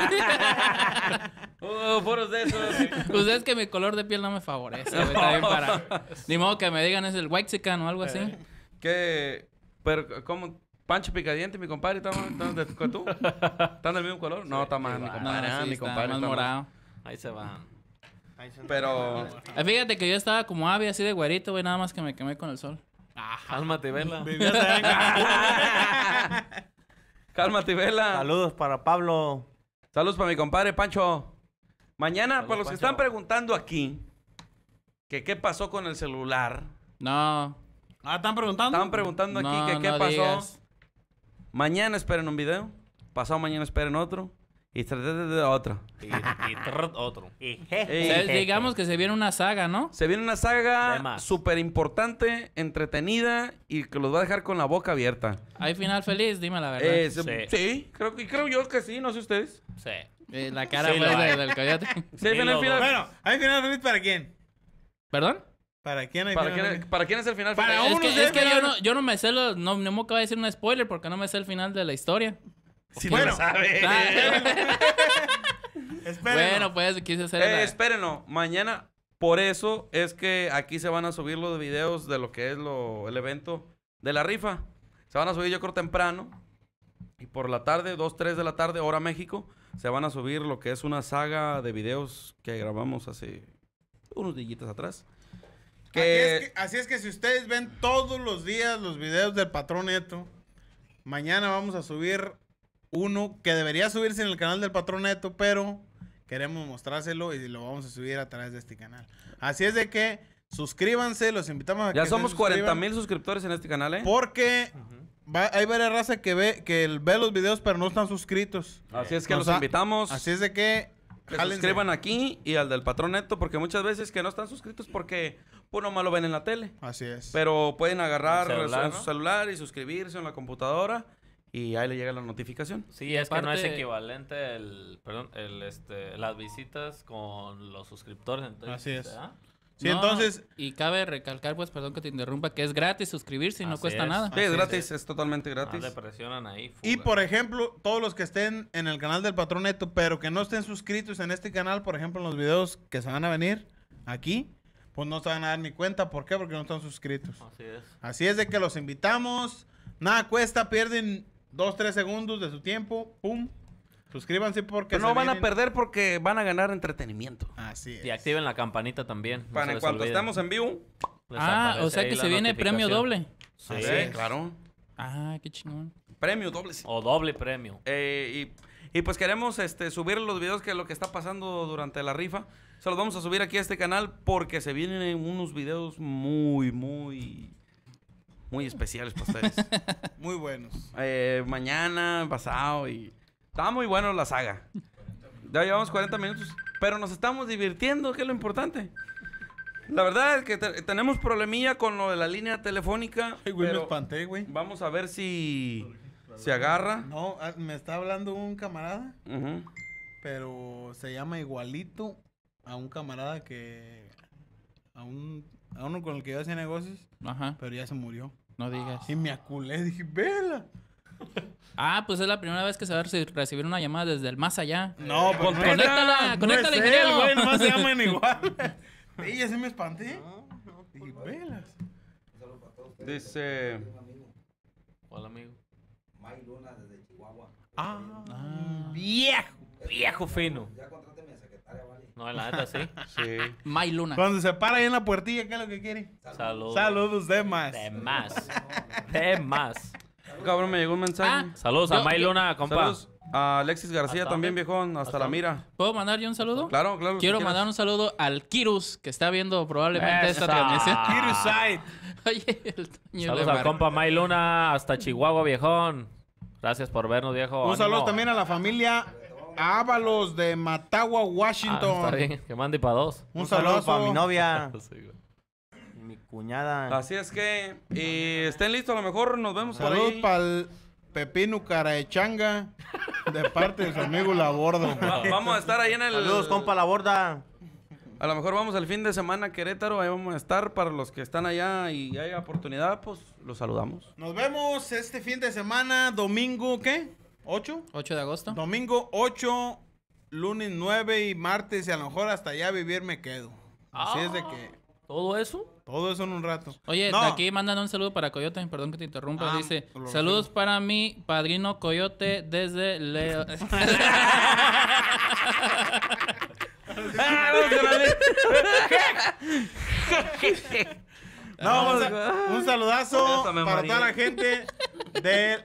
Oh, puros de esos. Pues es que mi color de piel no me favorece, güey, también para... Ni modo que me digan es el Waxican o algo así. ¿Qué? Pero, ¿cómo? Pancho Picadiente, mi compadre, ¿está más está de- que tú? ¿Están del mismo color? No, está más, mi No, compadre. ah, sí, mi está compadre más está morado. Ahí se van. Ahí se- Pero, Eh, Fíjate que yo estaba como ave así de güerito, güey, nada más que me quemé con el sol. Cálmate, vela. Vivías allá en Cancún. cálmate, vela. Saludos para Pablo. Saludos para mi compadre Pancho. Mañana, Saludos, para los que Pancho. están preguntando aquí, que qué pasó con el celular. No, Ah, ¿están preguntando? Estaban preguntando aquí no, que qué no pasó. digas. Mañana esperen un video. Pasado mañana esperen otro. Y tra- tra- tra- tra- otra. Y, y trrr, otro. Ey, Se- digamos que se viene una saga, ¿no? Se viene una De saga más. súper importante, entretenida y que los va a dejar con la boca abierta. ¿Hay final feliz? Dime la verdad. Eh, se- Sí. sí, creo, que- creo yo que sí, no sé ustedes. Sí. Eh, la cara Sí, pues, lo de- hay. del coyote. Sí, final, lo final. Bueno, ¿hay final feliz para quién? ¿Perdón? ¿Para quién hay ¿Para final quién, feliz? ¿Para quién es el final Para feliz? Es uno que, sí, es que pero- yo, no, yo no me sé los... No, no me acabo de decir un spoiler porque no me sé el final de la historia. Si Bueno. no lo sabe. Ah, Espérenlo. bueno, pues quise hacer... Eh, la- espérenlo, mañana. Por eso es que aquí se van a subir los videos de lo que es lo, el evento de la rifa. Se van a subir yo creo temprano. Y por la tarde, dos, tres de la tarde, hora México, se van a subir lo que es una saga de videos que grabamos hace unos días atrás. Aquí Que, es que- así es que si ustedes ven todos los días los videos del Patrón Neto, mañana vamos a subir uno que debería subirse en el canal del Patrón Neto, pero queremos mostrárselo y lo vamos a subir a través de este canal. Así es de que suscríbanse, los invitamos a ya que somos se cuarenta suscriban, mil suscriptores en este canal, ¿eh? porque va- hay varias razas que ve que el- ve los videos pero no están suscritos. Así es que Nos los ha- invitamos. Así es de que Que se jálense. suscriban aquí y al del Patrón Neto, porque muchas veces que no están suscritos porque pues nomás lo ven en la tele. Así es. Pero pueden agarrar El celular, en ¿no? su celular y suscribirse en la computadora y ahí le llega la notificación. Sí, es que no es aparte- equivalente el, perdón, el, este, las visitas con los suscriptores. Entonces, Así es. ¿verdad? Sí, No, entonces Y cabe recalcar, pues, perdón que te interrumpa, que es gratis suscribirse y no Así cuesta es. nada. Sí, Así es es. gratis, es totalmente Ah, gratis. le presionan ahí. y fuga. por ejemplo, todos los que estén en el canal del Patrón Neto, pero que no estén suscritos en este canal, por ejemplo, en los videos que se van a venir aquí, pues no se van a dar ni cuenta. ¿Por qué? Porque no están suscritos. Así es. Así es de que los invitamos. Nada cuesta, pierden dos, tres segundos de su tiempo. Pum. Suscríbanse porque Pero no se van a vienen- perder porque van a ganar entretenimiento. Así es. Y activen la campanita también. no Para se en les cuanto olvide. estemos en vivo. Les Ah, aparece o sea ahí que la se viene premio notificación. doble. Sí. Sí, es. claro. Ah, qué chingón. Premio doble. sí. O doble premio. Eh, y, y pues queremos este, subir los videos que lo que está pasando durante la rifa. Se los vamos a subir aquí a este canal porque se vienen unos videos muy, muy, muy especiales para ustedes. Muy buenos. Eh, mañana, pasado y... Está muy bueno la saga. Ya llevamos cuarenta minutos, pero nos estamos divirtiendo, que es lo importante. La verdad es que te- tenemos problemilla con lo de la línea telefónica, Ay, güey, me pero espanté, güey. vamos a ver si se agarra. No, ah, me está hablando un camarada, Ujú. pero se llama igualito a un camarada que... A, un, a uno con el que yo hacía negocios, Ajá, pero ya se murió. no digas. Y me aculé, dije, vela. Ah, pues es la primera vez que se va a reci- recibir una llamada desde el más allá. No, pues no, Conéctala, no conéctala, es él, ingeniero. güey, nomás se llaman igual. Y ya se me espanté. Dije, velas. Un saludo para todos ustedes. Dice... Un amigo, Hola, amigo. May Luna desde Chihuahua. Ah, Viejo. Viejo fino. Ya contráteme a secretaria, ¿vale? No, la neta sí. Sí. May Luna. cuando se para ahí en la puertilla, ¿qué es lo que quiere? Saludos. Saludos de más. De más. De más. Cabrón, me llegó un mensaje. Ah, Saludos a Yo- May yo- Luna, compa. Saludos a Alexis García ¿Hasta también, dónde? viejón. Hasta ¿Hasta la dónde? mira. ¿Puedo mandar yo un saludo? Claro, claro. Quiero si mandar un saludo al Kirus, que está viendo probablemente esta Esa. transmisión. Kirusite. Oye, el Toño Saludos le al mar- compa May Luna hasta Chihuahua, viejón. Gracias por vernos, viejo. Un saludo Ánimo. también a la familia Ábalos de Matagua, Ah, Washington. está bien. Que mande para dos. Un, Un saludo saludo para mi novia, Sí, güey. y mi cuñada. Así es que y estén listos, a lo mejor nos vemos por Saludos ahí. para el Pepino Caraechanga de parte de su amigo Labordo. Va- vamos a estar ahí en el... Saludos, compa La Borda. A lo mejor vamos el fin de semana a Querétaro, ahí vamos a estar. Para los que están allá y hay oportunidad, pues los saludamos. Nos vemos este fin de semana, domingo, ¿qué? ¿ocho? ocho de agosto. Domingo ocho, lunes nueve y martes y a lo mejor hasta allá vivir me quedo. Así es de que ¿Todo eso? todo eso en un rato. Oye, No. aquí mandan un saludo para Coyote, perdón que te interrumpa. Ah, Dice, lo saludos recibo. para mi padrino Coyote desde Leo. No, un, sa- un saludazo Esa me para mareé. toda la gente de...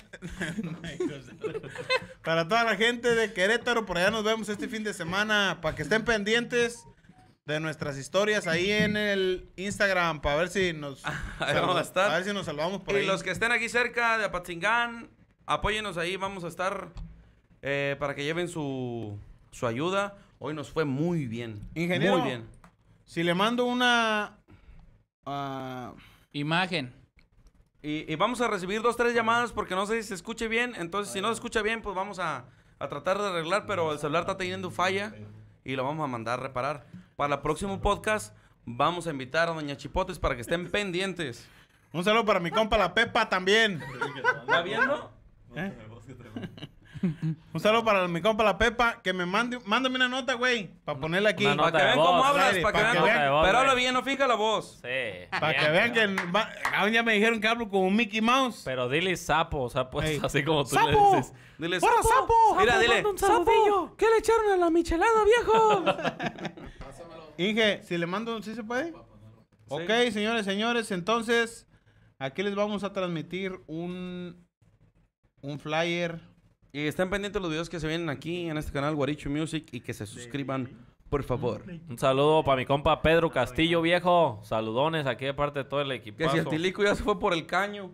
para toda la gente de Querétaro. Por allá nos vemos este fin de semana. Para que estén pendientes de nuestras historias ahí en el Instagram. Para ver si nos... Ahí vamos a estar. A ver si nos saludamos por Y ahí. los que estén aquí cerca de Apatzingán, apóyenos ahí, vamos a estar eh, para que lleven su, su ayuda. Hoy nos fue muy bien. Ingeniero. Muy bien. Si le mando una... ah, Imagen. Y, y vamos a recibir dos, tres llamadas porque no sé si se escuche bien. Entonces, si no se escucha bien, pues vamos a, a tratar de arreglar. Pero el celular está teniendo falla y lo vamos a mandar a reparar. Para el próximo podcast, vamos a invitar a Doña Chipotes para que estén pendientes. un saludo para mi compa la Pepa también. ¿Está viendo? ¿Eh? Un saludo para mi compa la Pepa, que me mande, mándame una nota, güey, para ponerla aquí. Una Para nota que de vean voz, cómo hablas, Larry, para que para vean. que vean. de voz, Pero habla güey. bien, no fija la voz. Sí. Para bien. que vean que va- aún ya me dijeron que hablo como Mickey Mouse. Pero dile sapo, o sea, pues Ey. así como tú ¡Sapo! le dices. Dile, ¡Fuera, sapo! Mira, dile, ¡Sapo! ¿Qué le echaron a la michelada, viejo? Inge, si le mando, ¿sí se puede? Ok, señores, señores, entonces aquí les vamos a transmitir un, un flyer. Y estén pendientes los videos que se vienen aquí en este canal Guaricho Music y que se suscriban, por favor. Un saludo para mi compa Pedro Castillo, viejo. Saludones aquí de parte de todo el equipo. Que si el tilico ya se fue por el caño.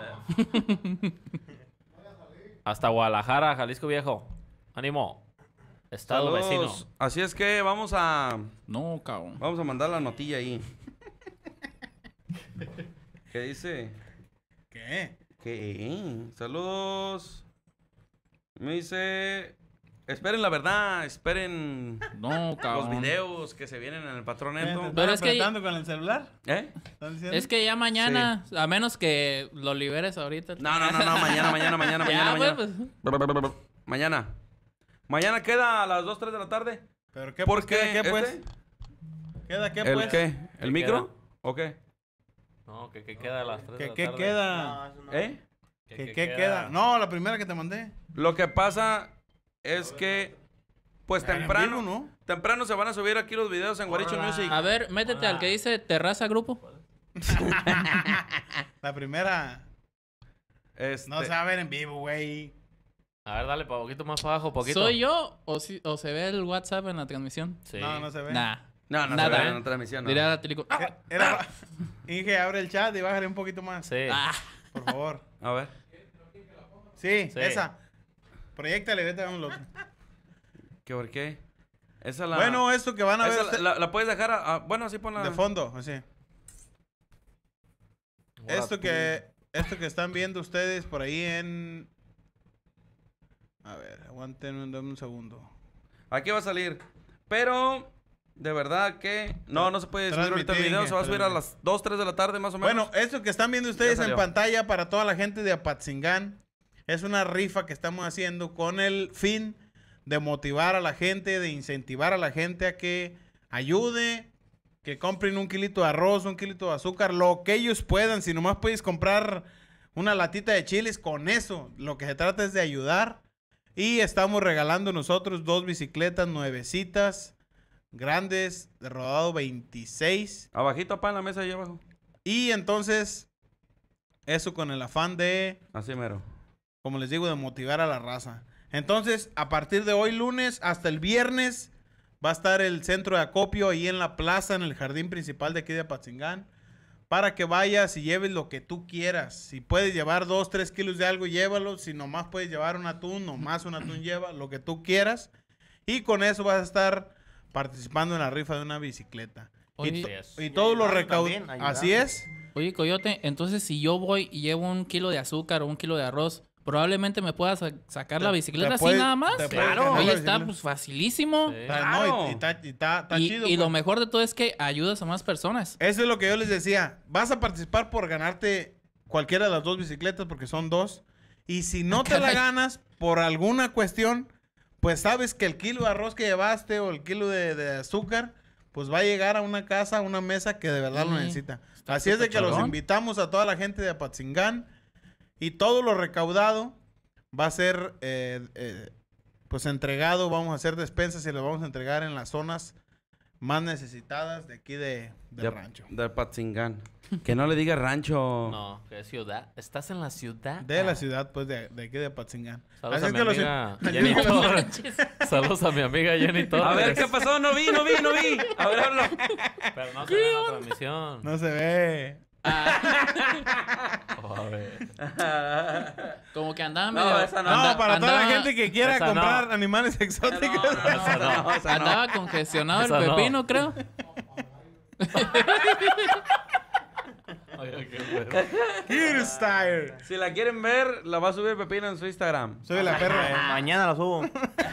Hasta Guadalajara, Jalisco, viejo. Ánimo. Estado Saludos. vecino. Así es que vamos a No, cabrón. vamos a mandar la notilla ahí. ¿Qué dice? ¿Qué? ¿Qué? Saludos. Me dice, esperen la verdad, esperen No, los cabrón. videos que se vienen en el patrón ¿Te Neto. están Pero es que- apretando con el celular? ¿Eh? ¿Están diciendo? Es que ya mañana, a menos que lo liberes ahorita. No, no, no, no, mañana, mañana, mañana, Ya, mañana, pues, mañana. pues. Mañana. Mañana queda a las dos, tres de la tarde. ¿Pero qué, ¿Por pues, qué? qué, qué, pues? ¿Este? ¿Queda qué, ¿El pues? qué? ¿El ¿Qué micro? ¿O qué? No, que, que queda a las tres de ¿Qué, la qué tarde. queda? ¿Eh? Que- ¿Qué, que qué queda? No, la primera que te mandé. Lo que pasa es que, pues Era en temprano, vivo, ¿no? temprano se van a subir aquí los videos en Guaricho Music. A ver, métete al que dice Terraza Grupo. La primera Este, no se va a ver en vivo, güey. A ver, dale, pa' poquito más para abajo, poquito. ¿Soy yo o, si- o se ve el WhatsApp en la transmisión? Sí. No, no se ve. Nah. No, no, Nada. se ve en la transmisión. No. Diré a Tilico. ¡Ah! Eh, Era... Inge, abre el chat y bájale un poquito más. Sí. Ah. Por favor. A ver. Sí, Sí. esa. Proyectale, vete a un loco. ¿Qué por qué? Esa la... Bueno, esto que van a ver esa la, usted- la- la puedes dejar a, a- bueno, así ponla. de fondo, así. Esto que, esto que están viendo ustedes por ahí en... A ver, aguanten un, dame un segundo. Aquí va a salir. Pero, de verdad que... No, no se puede subir ahorita el Transmitir, video. Se va a subir a transmitir. las dos, tres de la tarde más o menos. Bueno, esto que están viendo ustedes Ya en salió. pantalla para toda la gente de Apatzingán es una rifa que estamos haciendo con el fin de motivar a la gente, de incentivar a la gente a que ayude, que compren un kilito de arroz, un kilito de azúcar, lo que ellos puedan. Si nomás puedes comprar una latita de chiles, con eso, lo que se trata es de ayudar. Y estamos regalando nosotros dos bicicletas nuevecitas, grandes, de rodado veintiséis. Abajito, pa, en la mesa ahí abajo. Y entonces, eso con el afán de, Así mero. como les digo, de motivar a la raza. Entonces, a partir de hoy lunes hasta el viernes, va a estar el centro de acopio ahí en la plaza, en el jardín principal de aquí de Apatzingán, para que vayas y lleves lo que tú quieras. Si puedes llevar dos, tres kilos de algo, llévalo. Si nomás puedes llevar un atún, nomás un atún lleva, lo que tú quieras. Y con eso vas a estar participando en la rifa de una bicicleta. Oye, y, to- Yes. y todo lo ayudando recaudado. también, ayudando. Así es. Oye, Coyote, entonces si yo voy y llevo un kilo de azúcar o un kilo de arroz, probablemente me puedas sa- sacar Te- la te bicicleta así puedes- nada más. te puedes Claro, ganar ahí la está, bicicleta. pues facilísimo. Sí. O sea, Claro. no, y, y está, y está- está Y, chido. y lo pues. mejor de todo es que ayudas a más personas. Eso es lo que yo les decía. Vas a participar por ganarte cualquiera de las dos bicicletas porque son dos. Y si no te la Caray. ganas por alguna cuestión, pues sabes que el kilo de arroz que llevaste o el kilo de, de azúcar, pues va a llegar a una casa, a una mesa que de verdad lo Sí, necesita. está Así es de súper que los chingón. invitamos a toda la gente de Apatzingán y todo lo recaudado va a ser eh, eh, pues entregado. Vamos a hacer despensas y lo vamos a entregar en las zonas más necesitadas de aquí de, del De- rancho. De Patzingán. Que no le diga rancho. No, ¿qué ciudad? ¿Estás en la ciudad? De la ciudad, pues, de, de aquí de Apatzingán. Saludos Así a es mi que los- amiga Así Jenny es que los- Torres. Saludos a mi amiga Jenny Torres. A ver, ¿qué pasó? No vi, no vi, no vi. A ver, hablo. Pero no se ve en la transmisión. No se ve. Oh, a ver. Como que andaba No, medio... esa no. No, anda- para toda la andaba- gente que quiera esa no. comprar animales exóticos. Esa no. Andaba congestionado Esa el no. pepino, creo. Oye, qué pedo. Kid Style. Si la quieren ver, la va a subir Pepino en su Instagram. Soy la Eh, perra. mañana la subo.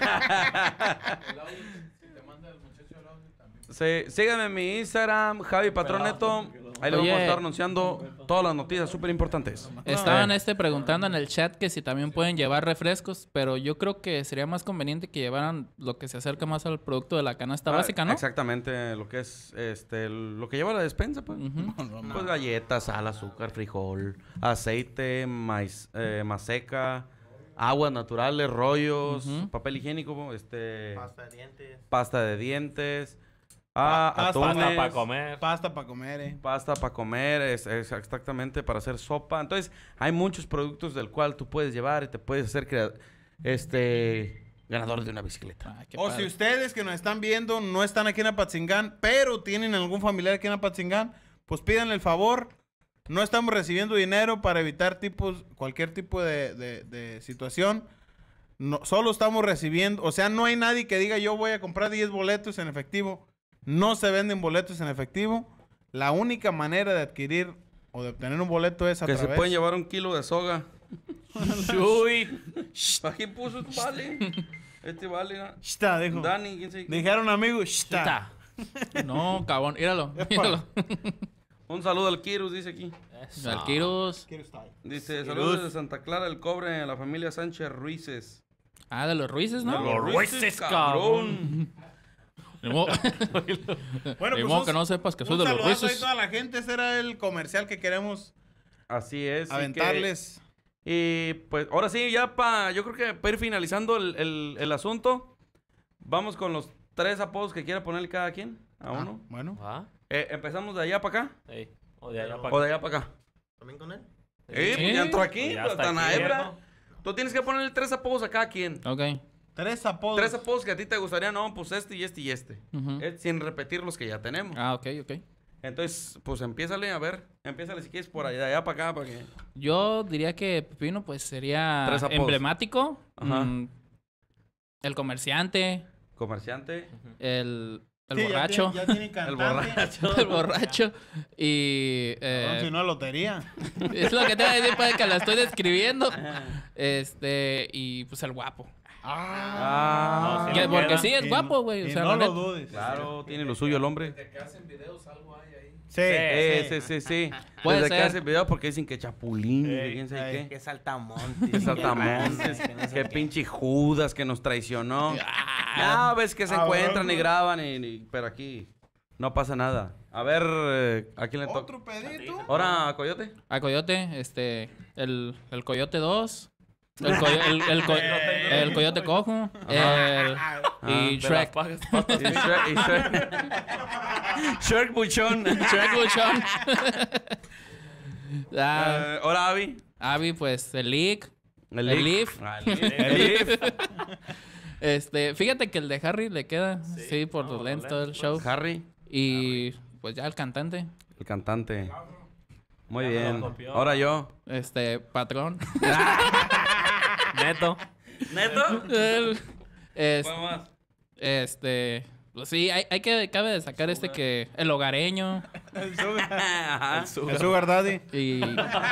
Sí, síganme en mi Instagram, Javi Patroneto. Ahí le vamos a Oye. estar anunciando todas las noticias súper importantes. Estaban Eh. este preguntando en el chat que si también pueden llevar refrescos, pero yo creo que sería más conveniente que llevaran lo que se acerca más al producto de la canasta Ah, básica, ¿no? Exactamente, lo que es este lo que lleva la despensa, pues. Ujú. Pues galletas, sal, azúcar, frijol, aceite, maíz, eh, maseca, aguas naturales, rollos, Ujú. papel higiénico, este Pasta de dientes. pasta de dientes, ah, Pasta atunes, Pasta para comer. Pasta para comer, eh. pasta para comer, es, es exactamente para hacer sopa. Entonces, hay muchos productos del cual tú puedes llevar y te puedes hacer crea- este ganador de una bicicleta. Ah, qué O padre. si ustedes que nos están viendo no están aquí en Apatzingán, pero tienen algún familiar aquí en Apatzingán, pues pídanle el favor. No estamos recibiendo dinero para evitar tipos, cualquier tipo de, de- de situación. No, solo estamos recibiendo, o sea, no hay nadie que diga yo voy a comprar diez boletos en efectivo. No se venden boletos en efectivo. La única manera de adquirir o de obtener un boleto es a Que se través... pueden llevar un kilo de soga. Uy. Aquí puso este vale. Este vale. ¿no? Shta, dijo. Dani, quién sabe qué. Dijeron amigos, shta. No, cabrón, míralo, míralo. Un saludo al Kirus, dice aquí. Al Kiros. Dice, saludos desde Santa Clara del Cobre, a la familia Sánchez Ruices. Ah, de los Ruices, ¿no? De los Ruices, cabrón. Ni modo, Bueno, Ni pues modo un- que no sepas que soy un de los saludazo Ruices. ahí a toda la gente. Ese era el comercial que queremos Así es. y que- aventarles. Y pues ahora sí, ya para, yo creo que para ir finalizando el, el- el asunto, vamos con los tres apodos que quiera ponerle cada quien a Ah, uno. bueno. ¿Ah? Eh, ¿Empezamos de allá para acá? Ey, o de allá para ¿O de allá para acá? ¿También con él? Eh, pues ya entró aquí, Pues ya pues, está tan a aquí, hebra. viejo. Tú tienes que ponerle tres apodos a cada quien. Ok. Tres apodos. Tres apodos que a ti te gustaría, no, pues este y este y este. Ujú. Eh, sin repetir los que ya tenemos. Ah, ok, ok. Entonces, pues empiézale, a ver, empiézale si quieres por allá, de allá para acá, para que... Yo diría que Pepino, pues sería Tres apodos. emblemático. Ajá. Mm, el comerciante. Comerciante. El, el Sí, ya borracho. tiene- Ya tiene cantante. borracho. El borracho. Y. eh, Cabrón, si no, lotería. es lo que te voy a decir para que la estoy describiendo. Este. Y pues el guapo. Ah, No, Que- le porque queda. sí es Y guapo, no- güey. O y sea, no la lo neta. dudes. claro, tiene lo suyo el hombre. Sí, Sí, sí. sí, sí, sí. Puede Desde que ser. hace video porque dicen que chapulín, que Ey, quién sabe ey. qué. Que saltamontes. Que saltamontes, que no sé que qué. pinche Judas que nos traicionó. Ah, No, ves que se Ah, encuentran bueno. y graban, y, y- pero aquí no pasa nada. A ver, eh, ¿a quién le toca? Otro pedito. Ahora, Coyote. a Coyote, este. El, el Coyote dos. El, coyo- el, el co- el Coyote Cojo. El, y De las Shrek. pagas patas. Y Shrek. y Shrek. Shrek Buchón. Shrek Buchón. Ah, Eh, Ahora, Abby. Abby, pues el Leak. El El Leaf. Leaf. Ah, el Leaf. El Leaf. Este, fíjate que el de Harry le queda. Sí, por no, los los lentes, todo el lentes, show. Harry. Y pues ya el cantante. El cantante. Muy Ya me lo bien. copió. Ahora yo. Este, patrón. Neto. ¿Neto? El- es- ¿Cuál más? este, pues sí, hay, hay que, cabe destacar este que, el hogareño. El sugar, Ajá. el sugar daddy. Y,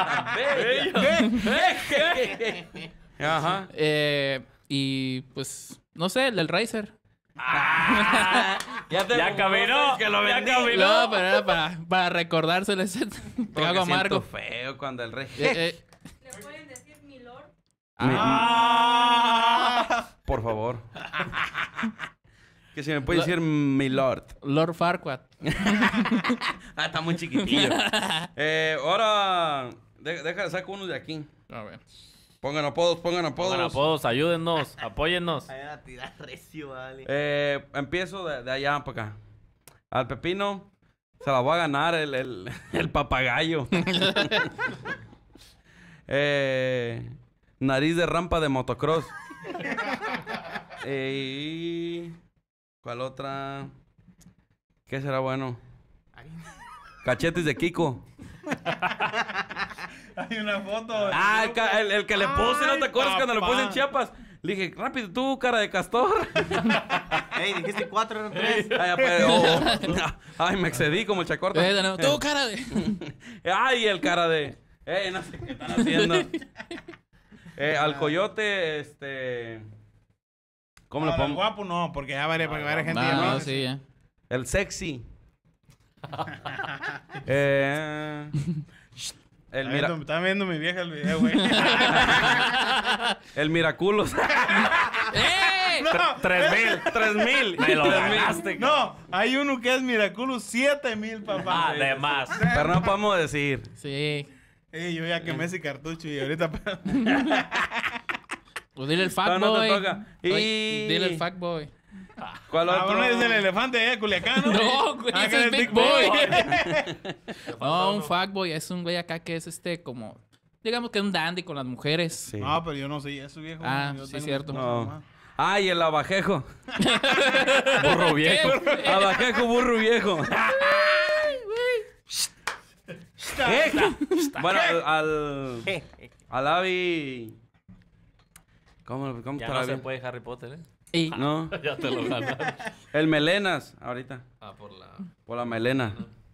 Ajá. eh, y pues, no sé, el del Racer. Ya, te Ya caminó. Que lo Ya vendí. caminó. No, pero era para, para recordárselo ese Porque trago amargo. siento feo cuando el rey... Eh, eh, ¿Le pueden decir mi lord? Ah. Por favor. Que si me puede Lo- decir mi lord. Lord Farquaad. Ah, está muy chiquitillo. eh, ahora, de- deja, saco uno de aquí. A ver. Pongan apodos, pongan apodos. Pongan apodos, ayúdennos, apóyennos. Vayan a tirar recio, vale. Eh, empiezo de, de allá para acá. Al Pepino se la va a ganar el, el, el papagayo. eh, nariz de rampa de motocross. Eh, y... ¿Cuál otra? ¿Qué será bueno? Cachetes de Kiko. Hay una foto. Ah, el, ca- el- el que le puse, ¿no te Ay, acuerdas cuando le puse en papá. Chiapas? Le dije, rápido, tú, cara de castor. Ey, dijiste cuatro, eran tres. Ay, ya, pues, oh. Ay, me excedí como el chacorta. Eh, de nuevo, tú, cara de... Ay, el cara de... Eh, no sé qué están haciendo. Eh, al coyote, este... ¿Cómo No, le el pongo? guapo no, porque ya varias, porque varias gente. No, ya no, no- sí, ya. El sexy. eh, el, Está mira, viendo, está viendo mi vieja el video, güey. el Miraculos. ¡Eh! No, Tres mil. Tres mil. Me lo Tres mil. ganaste. no, hay uno que es Miraculous, siete mil, papá. Ah, de más. Pero no podemos decir. Sí. Ey, yo ya quemé ese cartucho y ahorita. Pues dile el No, no te fuckboy. toca. Oye, Y- Dile el fuckboy. ¿Cuál Ah, otro? uno es el elefante allá de Culiacán, ¿no? No, güey, Ah, ese que es el Big Boy. No, un fuckboy es un güey acá que es este como... Digamos que un dandy con las mujeres. Sí. No, pero yo no sé eso, viejo. Ah, Yo sí, tengo cierto. mis No. cosas nomás. Ay, el abajejo. Burro viejo. Abajejo, burro viejo. ¿Eh? Bueno, al... Al, al Avi... ¿Cómo, cómo Ya está no la se vida? puede Harry Potter, ¿eh? Y No, Ya te lo ganaron. el Melenas, ahorita. Ah, por la... Por la melena.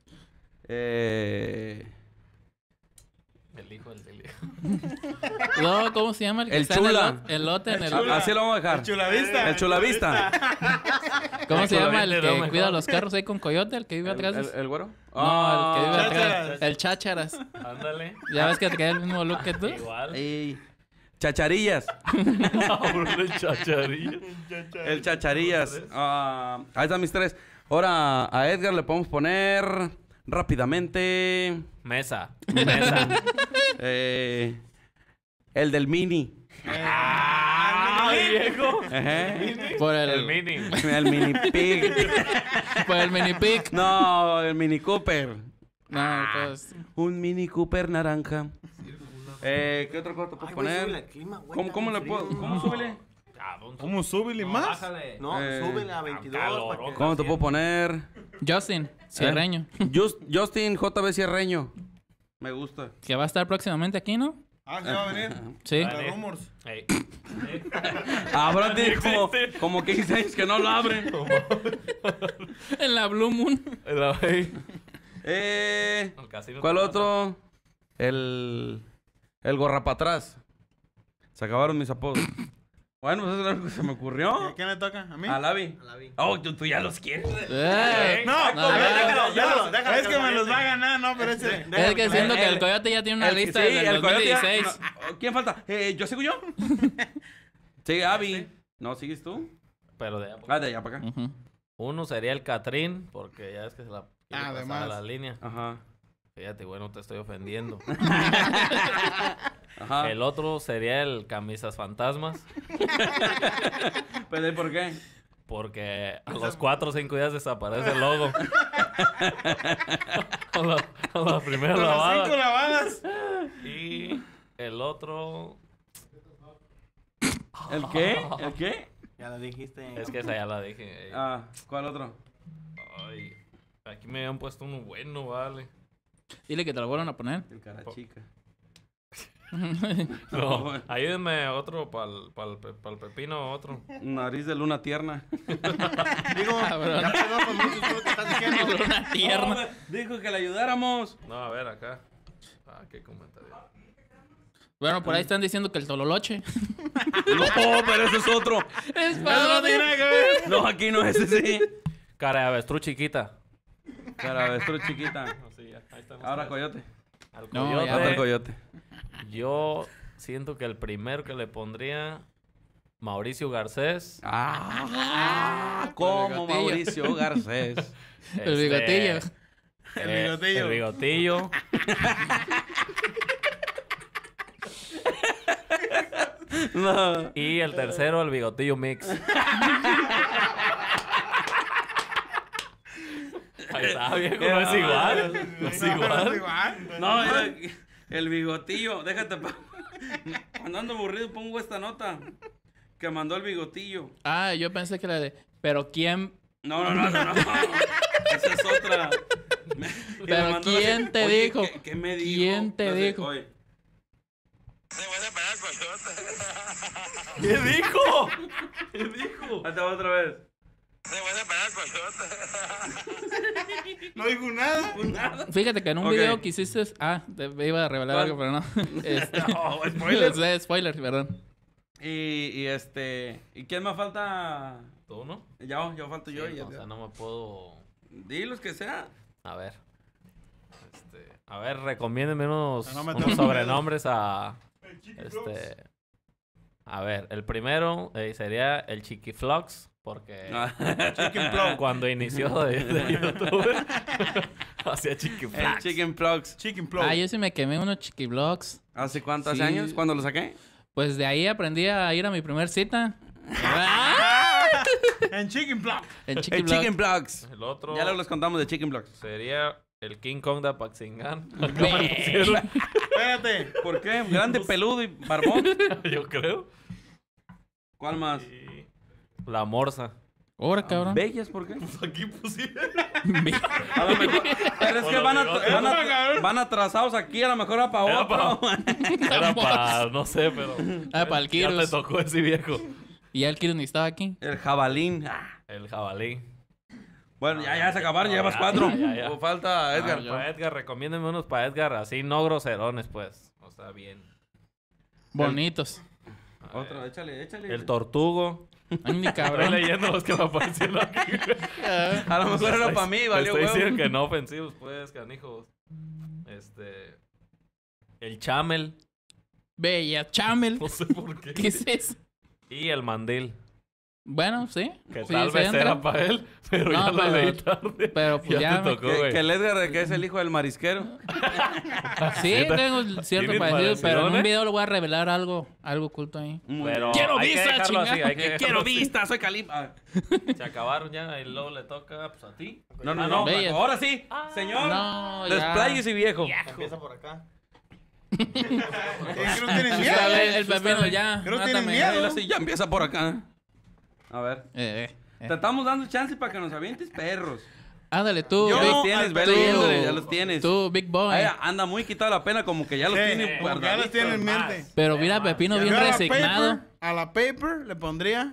Eh... El hijo del del hijo. no, ¿cómo se llama? que El está en chula. lot- El lote en el... a- Así lo vamos a dejar. El chulavista. El chulavista. ¿Cómo El se llama el Chulavista es lo que mejor. cuida los carros ahí con Coyote? El que vive ¿El, atrás. el, el güero? No, el que vive Chácharas. atrás. El chácharas. Ándale. ¿Ya ves que trae el mismo look que tú? Igual. Ey. Chacharillas. El chacharillo. El chacharillas. Ah, ahí están mis tres. Ahora a Edgar le podemos poner rápidamente Mesa. Mesa. eh, el del mini. ¡Ah, viejo! Ajá. Por el, El mini. El mini pig. por el mini pic. No, el mini Cooper. No, pues... Un mini Cooper naranja. Eh, ¿qué otra cosa te puedo Ay, güey, súbele poner? al clima, güey, ¿Cómo, está cómo le bien puedo? frío. ¿Cómo súbele? Cabrón, ¿Cómo súbele más? Bájale. No, Eh, súbele a veintidós. calor, para que- ¿Cómo te puedo poner? Justin, cierreño. Just- Justin J B Cierreño. Me gusta. Que va a estar próximamente aquí, ¿no? Ah, ¿se va a venir? Sí. Vale. Los rumors. Ey. Ahora tiene como, existe. como quince años que no lo abren. En la Blue Moon. El- ey. Eh, El casino ¿Cuál te otro? El... El gorra para atrás. Se acabaron mis apodos. Bueno, pues eso es lo que se me ¿Y ocurrió. a quién le toca? ¿A mí? A Lavi. Oh, tú, tú ya los quieres. Eh, No, No, déjalo, déjalo, déjalo, déjalo, es que me los déjalo. va a ganar, no, pero ese... Es que siento que el el- Coyote ya tiene una El- lista sí, desde el el Coyote ya- dos mil dieciséis. no, ¿Quién falta? Eh, ¿Yo sigo yo? Sí, Abby. ¿No sigues tú? Pero de a poco. Ah, de allá para acá. Ujú. Uno sería el Catrín, porque ya es que se la quiere pasar Además. a la línea. Ajá. Fíjate, bueno, te estoy ofendiendo. Ajá. El otro sería el Camisas Fantasmas, ¿Pero por qué? porque a los cuatro o cinco días desaparece el logo. a, la, a la primera Con las cinco lavada. lavadas. Y el otro... ¿El qué? ¿El qué? Ya lo dijiste. Es que esa ya la dije. Ah, ¿cuál otro? Ay, aquí me habían puesto uno bueno, vale. Dile que te lo vuelvan a poner. El cara chica. No, ayúdenme otro para el pepino, otro. Nariz de luna tierna. Digo, Cabrón. ya pegó con mucho todo lo que estás diciendo. Una tierna. Dijo que le ayudáramos. No, a ver, acá. Ah, qué comentario. Bueno, por ahí están diciendo que el Tololoche. No, pero ese es otro. Es Eso no tiene padre. nada que ver. No, aquí no es ese, sí. Cara de avestruz chiquita. Cara, avestruz chiquita. Así, ya, ahí estamos. Ahora coyote. Al No, coyote, ya. Hasta el coyote. yo siento que el primero que le pondría Mauricio Garcés. Ah, como bigotillo. Mauricio Garcés. El este, bigotillo. El eh, bigotillo. El bigotillo. No. Y el tercero, el bigotillo mix. Ahí está, viejo. No es igual. No es igual. No, era el bigotillo. Déjate. pa- Cuando ando aburrido pongo esta nota. Que mandó el bigotillo. Ah, yo pensé que la de... Pero ¿quién? No, no, no, no, no. Esa es otra. Me- y me Pero mandó ¿quién así, te "Oye, dijo? ¿qué, qué me dijo? ¿Quién te No sé, dijo? oye, ¿Qué dijo? ¿Qué dijo? Ahí te va otra vez. No dijo nada. Fíjate que en un Ok. video que hiciste... Ah, te me iba a revelar ¿Cuál? algo, pero no. Este... No, spoiler. Sí, spoiler, perdón. Y, y este. ¿Y quién más falta? ¿Tú no? Ya, yo falto yo. Sí, y ya o te- sea, no me puedo... Di los que sea. A ver. Este, a ver, recomiéndenme unos, No me unos tengo sobrenombre a... Este... A ver, el primero eh, sería el Chiquiflox, porque Chicken Flow. cuando inició de, de YouTube hacía El Chiquiflox. Chicken Plugs. Chicken Flow. Ah, yo sí me quemé unos chiquiblogs. ¿Hace cuántos Sí. años? ¿Cuándo lo saqué? Pues de ahí aprendí a ir a mi primer cita. En Chicken Flow. En El chiquiblog. Chicken Plugs. El otro Ya luego les contamos de Chicken Plugs. sería el King Kong de Apaxingán. Espérate. ¿Por qué? Grande, peludo y barbón. Yo creo. ¿Cuál más? Y la Morsa. Ahora, cabrón. ¿Bellas por qué? Aquí pusieron. A lo mejor. Pero es que van, a, Por lo van, a- van atrasados aquí, a lo mejor era para Era otro. Era para, no sé, pero... Ah, para el Ya Kiros. te tocó ese viejo. Y ya el Kiros ni estaba aquí. El jabalín. Ah. El jabalí. Bueno, ya, ya se acabaron, ya Ya, llevas cuatro. ya, ya, ya. O falta Edgar. Ah, Para Edgar, recomiéndeme unos para Edgar, así no groserones, pues. O sea, bien. Bonitos. A ver, Otro, échale, échale. El tortugo. Ay, mi Estoy cabrón. leyendo los que me aparecieron aquí. A lo mejor era para mí, Me valió estoy huevo. diciendo que no ofensivos, pues, canijos. Este... El chamel. Bella chamel. No sé por qué. ¿Qué es eso? Y el mandil. Bueno, sí. Que Sí, tal se vez entra. era para él, pero No, ya lo pero- leí tarde. pero pues ya te me- tocó, Que, güey. que el Edgar, que es el hijo del marisquero. Sí, tengo cierto ¿Tienes parecido, pero en un variaciones? video le voy a revelar algo, algo oculto ahí. Muy Pero bien. Quiero hay que vista, dejarlo así, chingada. hay que Que dejarlo quiero así. vista, soy calipa. Se acabaron ya y luego le toca pues, a ti. No, no, Ah, no. Bellas. Ahora sí, señor. No, ya. Despláyese, viejo. Empieza por acá. Eh, que no tienen miedo. A ver, el pepino ya. Creo que tienen mátame. miedo. Ahora sí, ya empieza por acá. A ver. Eh, eh, eh. Te estamos dando chance para que nos avientes perros. Ándale, tú. Yo- Ya Big- los tienes, al ve tú- leyéndole, ya los tienes. Tú, Big Boy. Ay, anda muy quitado la pena, como que ya los Sí, tiene como que ya los tiene en guardaditos. mente. Pero mira, Pepino bien Yo a la resignado. paper, a la paper le pondría.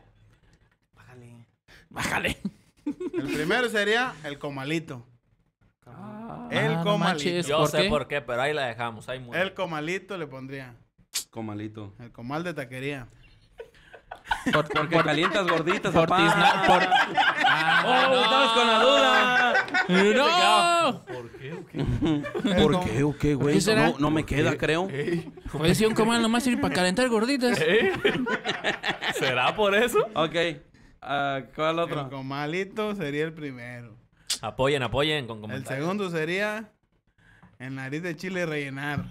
Bájale. El primero sería el comalito. El Ah, no comalito. manches. Yo ¿Por sé qué? por qué, pero ahí la dejamos. Ahí muere. El comalito le pondría. Comalito. El comal de taquería. Por, Porque por, calientas gorditas, por papá. tizna- por- ¡Oh, Ah, estabas con la duda! ¡No! ¿Por qué? ¿O qué? ¿Por qué o qué, güey? ¿Qué será? No, no me queda, creo. Pues sí, un comal nomás sirve para calentar gorditas. ¿Eh? ¿Será por eso? Ok. Ah, ¿cuál El otro? comalito sería el primero. Apoyen, apoyen con El comentarios. segundo sería el nariz de chile rellenar.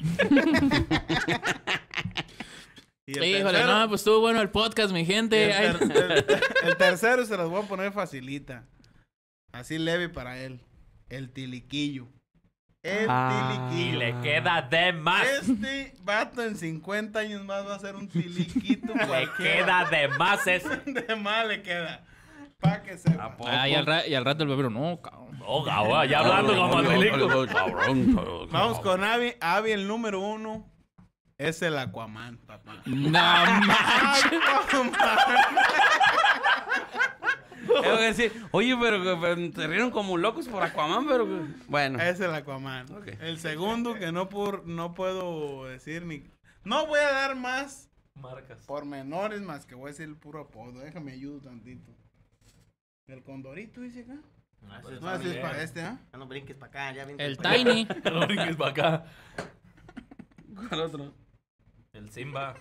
Y el Híjole, tercero- no, pues estuvo bueno el podcast, mi y gente. Ay, el, ter- el- el tercero se los voy a poner facilita. Así leve para él. El tiliquillo. El Ah. Y tiliquillo. le queda de más. Este vato en cincuenta años más va a ser un tiliquito. Le cualquiera. queda de más eso. De más le queda. Pa' que sepa. ¿A poco? Ah, y, al ra- y al rato el bebé, no, cabrón. Oh, gabo, ya hablando como Andelico. Vamos con Avi. Avi, el número uno. Es el Aquaman, papá. No manches. Tengo que decir, oye, pero, pero te rieron como locos por Aquaman, pero bueno. Es el Aquaman. Ok. El segundo que no, por, no puedo decir ni... No voy a dar más Marcas. pormenores más que voy a decir el puro apodo. Déjame ayudo tantito. El condorito dice acá. No, así es para este, ¿ah? Ya no brinques para acá, ya El Tiny. No brinques para acá. ¿Cuál otro? El Simba.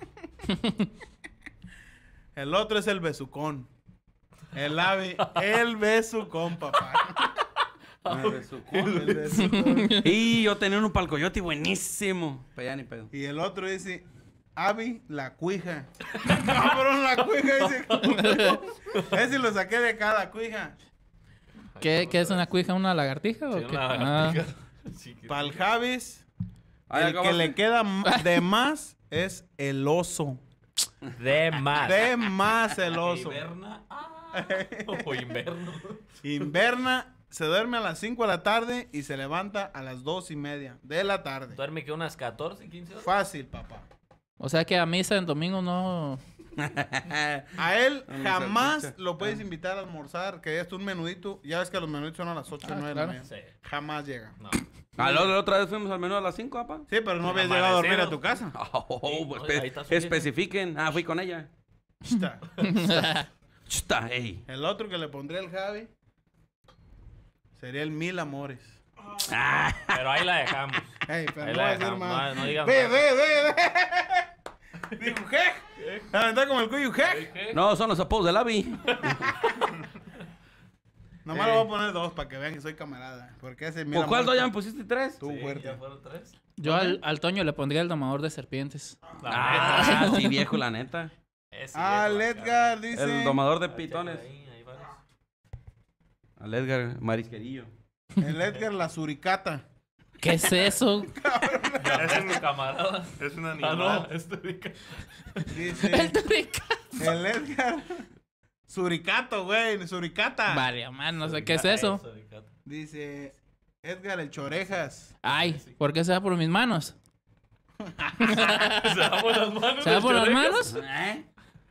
El otro es el besucón. El ave, el besucón, papá. El besucón. Y yo tenía uno para el coyote buenísimo. Pero ya ni pedo. Y el otro dice, Avi, la cuija. Cabrón, la cuija dice. Ese lo saqué de cada cuija. ¿Qué, ¿Qué es una cuija? ¿Una lagartija o Sí, qué? una Ah, lagartija. Sí, que- Para el Javis, Ahí el que acabaste. le queda m- de más es el oso. De más. De más el oso. Inverna. Ah. O inverno. Inverna, se duerme a las cinco de la tarde y se levanta a las dos y media de la tarde. Duerme que unas catorce, quince horas. Fácil, papá. O sea que a misa en domingo no... A él Una jamás salchicha. lo puedes invitar a almorzar, que es un menudito. Ya ves que los menuditos son a las ocho o Ah, nueve claro. de la mañana. Sí. Jamás llega. No. Ah, la, la otra vez fuimos al menú a las cinco, papá. Sí, pero no habías Amanecido. llegado a dormir a tu casa. Oh, Sí, pues, no, espe- ahí está su vieja. especifiquen. Ah, fui con ella. Chita. Chuta, ey. El otro que le pondría el Javi sería el Mil Amores. Ah, Pero ahí la dejamos. Ey, pero Ahí no la voy a decir dejamos, más. no- no digas Ve, más. ve, ve, ve. Dijo, ¿qué? La verdad como el cuyo, ¿qué? no, son los apodos del Avi. Nomás le voy a poner dos para que vean que soy camarada. Porque ese Mil ¿Por cuál dos Amores ya me pusiste tres? tú Sí, fuerte. ya fueron tres. Yo al, al Toño le pondría el domador de serpientes. Ah, sí, viejo, la neta. Ese Ah, viejo el acá. Edgar dice. El domador de Ahí, pitones. ahí, ahí varios. Al Edgar Marisquerillo. El Edgar la suricata. ¿Qué es eso? Ese es mi camarada. Es un Ah, animal. no, este rica. Dice. El Turica. El Edgar. Suricato, güey. Suricata. Vale, man, no sé qué es eso. Dice. Edgar el Chorejas. Ay, ¿por qué se da por mis manos? ¿Se da por las manos? ¿Se da el por las Chorejas? manos? ¿Eh?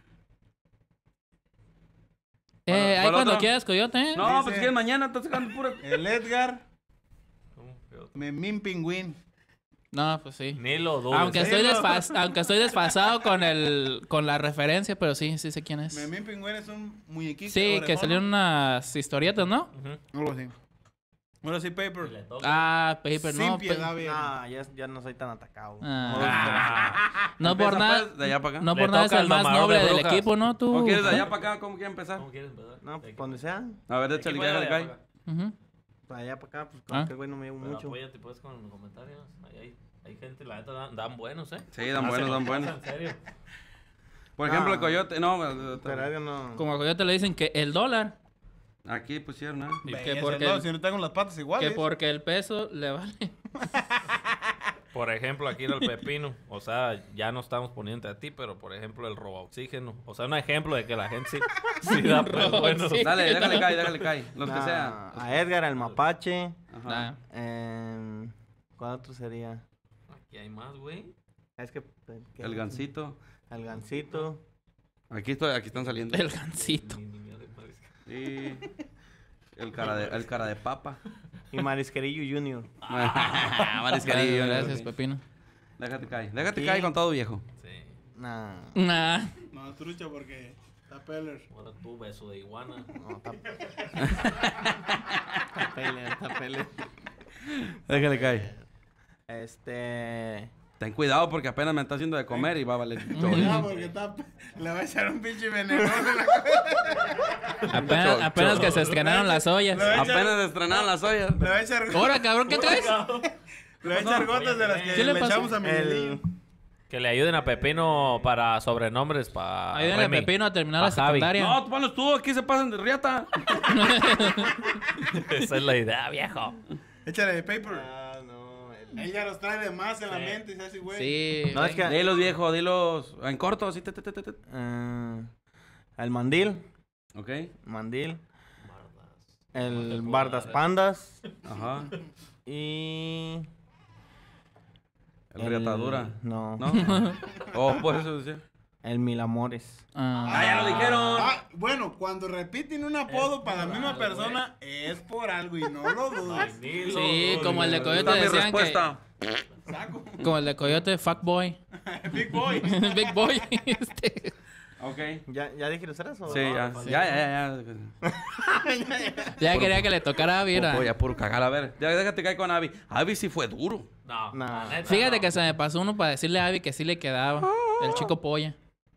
Eh, ahí ¿Cuál cuando otro? quieras, coyote, ¿eh? No, Dice- pues si quieres mañana, estás sacando pura. El Edgar. ¿Cómo que otro? Memín Pingüín. No, pues sí. Ni lo dudes. Aunque ¿eh? estoy, desfas- aunque estoy desfasado con el con la referencia, pero sí, sí sé quién es. Memín Pingüín es un muñequito. Sí, que orejón, salieron unas historietas, ¿no? Ujú. Algo así. Ahora sí, Y Paper. le toca. Ah, Paper, Sin no. piedad, pa- viejo. No, ya, ya no soy tan atacado. Ah. No por Empieza, nada, pues, de allá para acá. no Le por nada es toca el al más domador noble de del brujas. equipo, ¿no? Tú. ¿O quieres de allá para acá? ¿Cómo quieres empezar? ¿Cómo quieres empezar? No, De pues aquí- donde sea. A ver, de échale aquí cae, para allá, cae. para acá. Ujú. Para allá, para acá, pues Ah. con que güey no me llevo Pero mucho. apóyate pues con los comentarios. Ahí hay, hay gente, la neta, dan, dan buenos, ¿eh? Sí, dan Ah, buenos, se dan nos buenos. pasa, En serio. Por ejemplo, Ah. el coyote. No, Pero ellos no. Como a coyote le dicen que el dólar, aquí pusieron, ¿eh? y Ve, que ese porque, no, el, si no tengo las patas iguales. que porque el peso le vale. Por ejemplo, aquí en el pepino. O sea, ya no estamos poniendo a ti, pero por ejemplo, el robo oxígeno. O sea, un ejemplo de que la gente sí, sí da pues, buenos. Roboxígeno. Dale, déjale caer, déjale caer. Los que Nah, sea. A Edgar, al mapache. Ajá. Nah. Eh, ¿Cuál otro sería? Aquí hay más, güey. Es que. que- El gancito. El gancito. Aquí estoy, aquí están saliendo. El gancito. Ni- ni miedo de marisco. Sí. El cara de, el cara de papa. Y Marisquerillo Junior. Marisquerillo. Gracias, Pepino. Déjate caer. Déjate Sí. caer con todo viejo. Sí. Nah. Nah. No, es trucha porque está peller. Ahora tú, beso de iguana. No, está. Está pele, está pele. Déjale caer. Este. Ten cuidado porque apenas me está haciendo de comer y va a valer. No, porque está. Le va a echar un pinche venenoso en la cabeza. Apenas, apenas que se estrenaron las ollas. Le va a echar- Apenas estrenaron las ollas. Le va a echar. Ahora, cabrón, ¿qué traes? Le va a echar gotas de las que ¿Qué le le pasó? echamos a El. Miguelillo. Que le ayuden a Pepino para sobrenombres para. Ayúdenle a Remy. Pepino a terminar la Pa' Javi. secundaria. No, tú pones tú, aquí se pasan de riata. Esa es la idea, viejo. Échale de paper. Ah, no. el- Él ya los trae de más en la Sí. mente y se hace güey. Sí. No, es que. Dilos, viejo, dilos en corto, así. Te, te, te, te, te. eh, el mandil. Ok. Mandil. No te El puedo Bardas dar. Pandas. Ajá. Y. El riatadura. No. ¿No? Oh, por eso decía. El Mil Amores. Ah. Ah, ya lo dijeron. Ah, bueno, cuando repiten un apodo para la misma persona, es por algo y no lo dudes. Sí, como el de Coyote Esta es mi decían que... respuesta. Saco. Como el de Coyote, fuckboy. Big boy. Big boy. Este. Ok. ¿Ya, ya dije eso? Sí, ya. Ya, ya, ya. Ya quería que le tocara a Vira. Oye, puro cagar. A ver, ya déjate caer con Abby. Abby sí fue duro. No, Nah. la neta, Fíjate no. que se me pasó uno para decirle a Abby que sí le quedaba. El chico polla.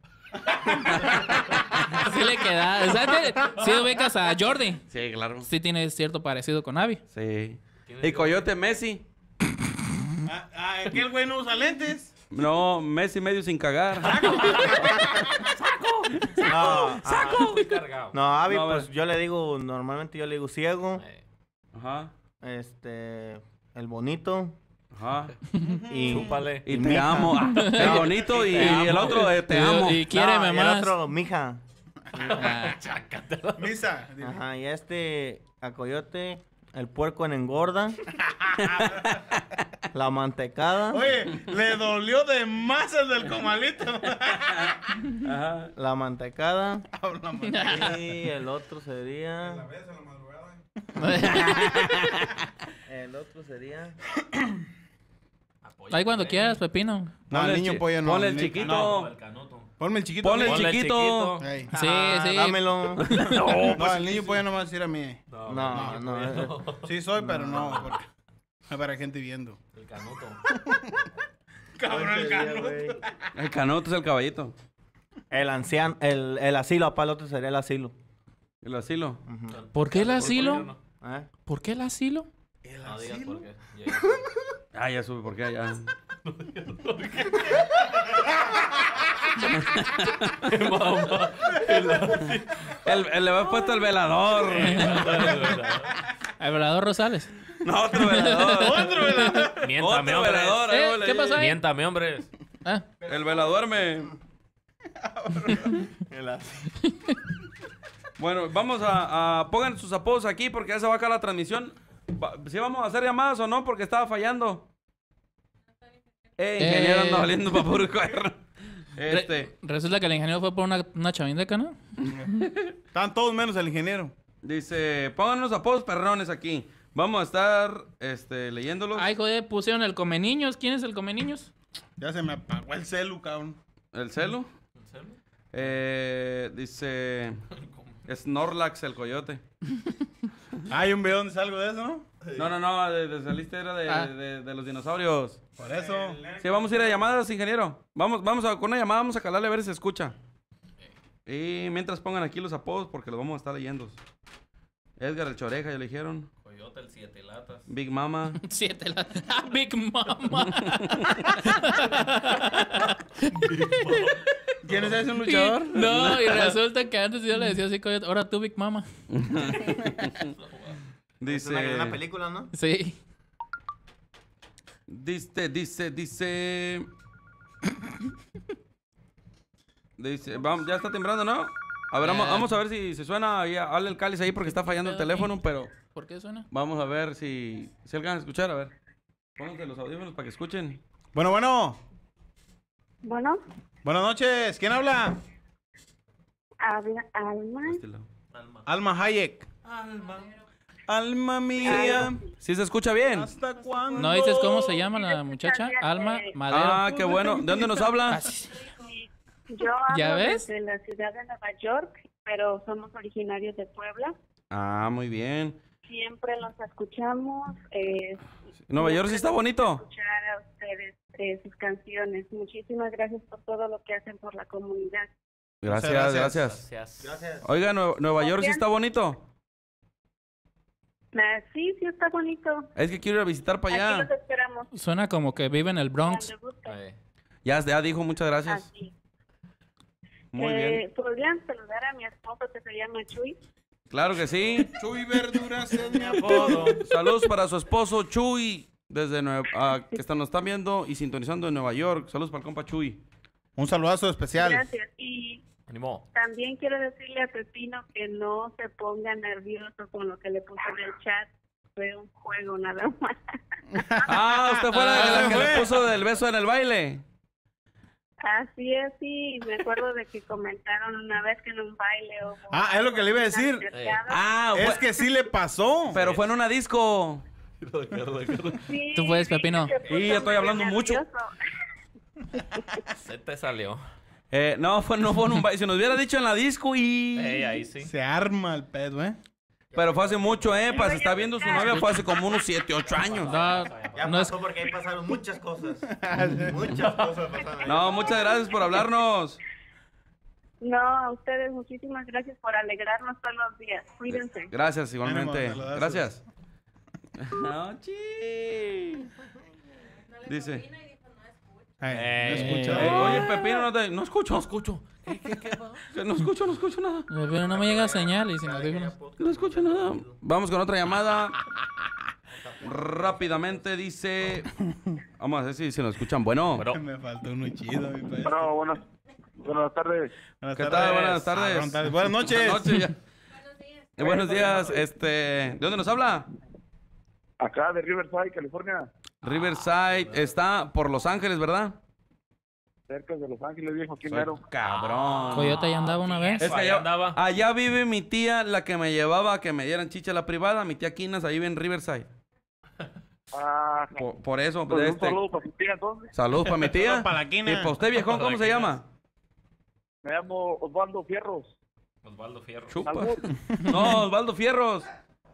Sí le quedaba. ¿Sabes? Sí ubicas a Jordi. Sí, claro. Sí tiene cierto parecido con Abby. Sí. ¿Quién es Y Coyote Messi. Ah, ah, es que el güey no usa lentes. No, Messi medio sin cagar. No, ¡Saco! Estoy cargado. no, Avi, No, a ver. pues yo le digo, normalmente yo le digo ciego, Eh, Ajá. este, el bonito Ajá. y, Chúpale. Y Y te mija. amo. Ah, el bonito y, Te y el amo. otro eh, te Y- amo. Y quiéreme No, y el más. otro, mija. Ah, Misa. dile. Ajá, y este, a Coyote, El puerco en engorda. La mantecada. Oye, le dolió de más el del comalito. Ajá. La mantecada. Habla mal. Y el otro sería. ¿Ves en la madrugada? El otro sería. Ahí cuando quieras, Pepino. No, Ponle el el niño chi- pollo no. ponle el ni- chiquito. no. El canuto. Ponme el chiquito. Ponle el Ponle el chiquito. chiquito. Ey. Sí, Ah, sí. Dámelo. No, el niño pollo no me va a decir a mí. No, No, no. eh, Sí soy, pero no. Porque es para gente viendo. El canuto. Cabrón, el canuto. El canuto es el caballito. El anciano. El, el asilo. Apá, el otro sería el asilo. El asilo. ¿Por qué el ¿Por asilo? qué no? ¿Eh? ¿Por qué el asilo? No digas por qué. Ya- Ah, ya sube, ¿por qué? Ya. el, el, le había puesto el velador. El velador Rosales. No, otro velador. Otro, ¿verdad? Miéntame, Otro hombre. velador. Eh, algo le ¿qué dije. pasó ahí? Miéntame, hombre. Ah, El velador me... Bueno, vamos a, a... Pongan sus apodos aquí porque ya se va a acabar la transmisión. Va- ¿Sí vamos a hacer llamadas o no? Porque estaba fallando. Eh, ingeniero Eh. anda valiendo para puro cuerno. re- Este... resulta que el ingeniero fue por una, una chavindeca, ¿no? Están todos menos el ingeniero. Dice, pongan los apodos perrones aquí. Vamos a estar este, leyéndolos. Ay, joder, pusieron el come niños. ¿Quién es el come niños? Ya se me apagó el celu, cabrón. El celu. ¿En serio? Eh, dice Snorlax el coyote. Hay un video donde salgo de eso, ¿no? No, no, no, de, de esa lista era de, Ah. de- de los dinosaurios. Por eso. Sí, vamos a ir a llamadas, ingeniero. Vamos, vamos a, con una llamada vamos a calarle a ver si se escucha. Y mientras pongan aquí los apodos porque los vamos a estar leyendo. Edgar el Choreja, ya le dijeron. Coyote, el siete latas. Big Mama. Siete la... ¡Ah, Big Mama! ¿Quién es ese, un luchador? No, y resulta que antes yo le decía así, coyote. Ahora tú, Big Mama. Es una, Dice, una película, ¿no? Sí. dice, dice, dice. Dice, vamos, ya está temblando, ¿no? A ver, vamos, Eh. vamos a ver si se suena. Ahí, Hable el cáliz ahí porque está fallando el teléfono, pero ¿Por qué suena? vamos a ver si, si alcanzan a escuchar. A ver, pónganse los audífonos para que escuchen. Bueno, bueno. Bueno, Buenas noches. ¿Quién habla? habla Alma. Este lado. Alma Hayek. Alma. Alma mía. ¿Sí se escucha bien? ¿Hasta cuándo? ¿No dices cómo se llama la muchacha? Alma Madero. Ah, qué bueno. ¿De dónde nos habla? Yo hablo ¿Ya ves? desde la ciudad de Nueva York, pero somos originarios de Puebla. Ah, muy bien. Siempre los escuchamos. Eh, Nueva York sí está bonito. escuchar a ustedes eh, sus canciones. Muchísimas gracias por todo lo que hacen por la comunidad. Gracias, Muchas gracias. Gracias. Gracias. Oiga, Nue- Nueva York sí está bonito. Ah, sí, sí está bonito. Es que quiero ir a visitar para Aquí allá. los esperamos. Suena como que vive en el Bronx. Cuando gusten. Eh, Ya, ya dijo, muchas gracias. Así. Muy Eh, bien. ¿Podrían saludar a mi esposo que se llama Chuy? Claro que sí. Chuy Verduras es mi apodo. Saludos para su esposo Chuy, desde Nue- ah, que están, nos están viendo y sintonizando en Nueva York. Saludos para el compa Chuy. Un saludazo especial. Gracias. Y Animó. también quiero decirle a Pepino que no se ponga nervioso con lo que le puso en el chat. Fue un juego nada más. Ah, usted fue la, la que le puso del beso en el baile. Así es, sí. Me acuerdo de que comentaron una vez que en un baile hubo... Ah, es lo que le iba a decir. una altercada. Ah, Es fue- que sí le pasó. pero fue en una disco. Sí, Tú puedes, vi que Pepino. se puso Y ya estoy medio hablando mucho. nervioso. Se te salió. Eh, no, fue, no fue en un baile. Si nos hubiera dicho en la disco y... Ey, ahí sí. Se arma el pedo, ¿eh? Pero fue hace mucho, ¿eh? Pues está viendo su novia fue hace como unos siete, ocho años. No, Ya no es... pasó porque ahí pasaron muchas cosas. Muchas cosas pasaron ahí. No, muchas gracias por hablarnos. No, a ustedes muchísimas gracias por alegrarnos todos los días. Cuídense. Gracias, igualmente. Ánimo, saludazos. Gracias. No, chi. Dice. Ay, Eh, no escucha. Eh, oye, Pepino, no te... No escucho. No escucho. No escucho, no escucho nada. Pero no me llega señal y si nos dijo... No escucho nada. Vamos con otra llamada. Rápidamente dice... Vamos a ver si, si nos escuchan. Bueno. Pero, Me faltó uno chido, mi padre. Bueno, buenas, buenas tardes. Buenas ¿Qué tardes. tal? Buenas tardes. Ah, buenas tardes. Buenas noches. Buenas noches. ya. Eh, buenos días. Este... ¿De dónde nos habla? Acá de Riverside, California. Riverside está por Los Ángeles, ¿verdad? Cerca de Los Ángeles, viejo, aquí Soy mero. cabrón. Coyote ya andaba una vez. Es que Ahí allá, andaba. allá vive mi tía, la que me llevaba a que me dieran chicha a la privada. Mi tía Quinas, ahí vive en Riverside. Ah, Por, por eso, pues de un este. saludo para tu tía, entonces. Saludos para mi tía. Saludos pa' la Quina. Y para usted, viejón, ¿cómo se llama? Me llamo Osvaldo Fierros. Osvaldo Fierro. Chupa. Albur. No, Osvaldo Fierros.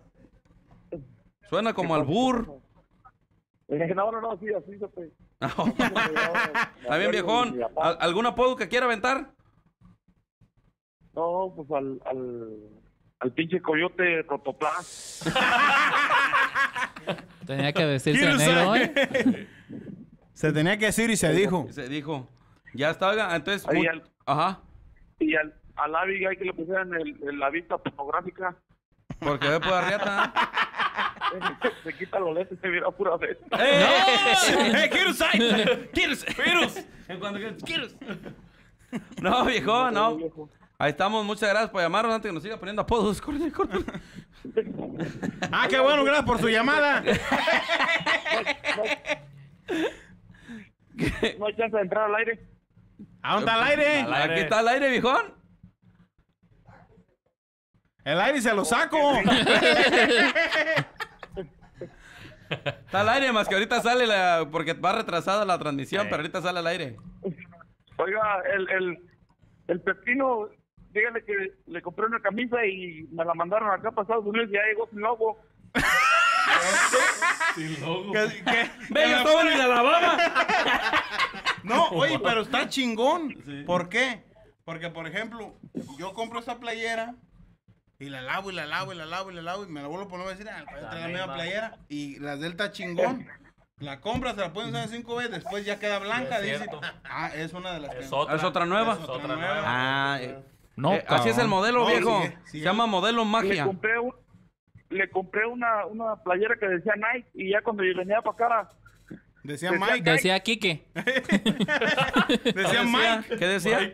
Suena como albur. Eh, No, no, no, sí, así se te... Está bien, viejón. ¿Al- ¿Algún apodo que quiera aventar? No, pues al, al, al pinche coyote Rotoplas. Tenía que vestirse de ¿Quién negro hoy. sabe? Se tenía que decir y se dijo. Se dijo. Ya está, oiga, entonces. Ahí muy- al- Ajá. Y al, al Avi hay que le pusieran el, el- la vista pornográfica. Porque ve por arriata. Se quita los lentes y se mira pura vez. ¡Eh! ¡Eh, Kirusai! ¡Virus! ¡Virus! ¡Virus! No, viejo, no. Ahí estamos, muchas gracias por llamarnos antes que nos siga poniendo apodos. Córtale, córtale. Ah, qué bueno, gracias por su llamada. No hay chance de entrar al aire. ¿A dónde está el aire? Al aire. Aquí está el aire, viejón. El aire se lo saco. Está al aire, más que ahorita sale la... Porque va retrasada la transmisión, pero ahorita sale al aire. Oiga, el, el, el Pepino, dígale que le compré una camisa y me la mandaron acá para Estados Unidos y ya llegó sin logo. ¿Qué- qué? ¡Ve, yo estaba en la lavaba! No, oye, pero está chingón. ¿Por qué? Porque, por ejemplo, yo compro esa playera y la lavo y la lavo y la lavo y la lavo y me la vuelvo a poner a decir, ah, voy a traer la misma playera y la Delta chingón. La compras, se la pueden usar cinco veces, después ya queda blanca. Sí, es dice, cierto. ah, es una de las Es que... otra. ¿Es otra nueva? Es otra nueva. Ah, eh, No, eh, así es el modelo, No, viejo. sigue, sigue. Se llama modelo Le magia. compré un, le compré una, una playera que decía Nike y ya cuando yo venía para acá, Decía Mike. Decía Kike. Decía Mike. ¿Qué decía?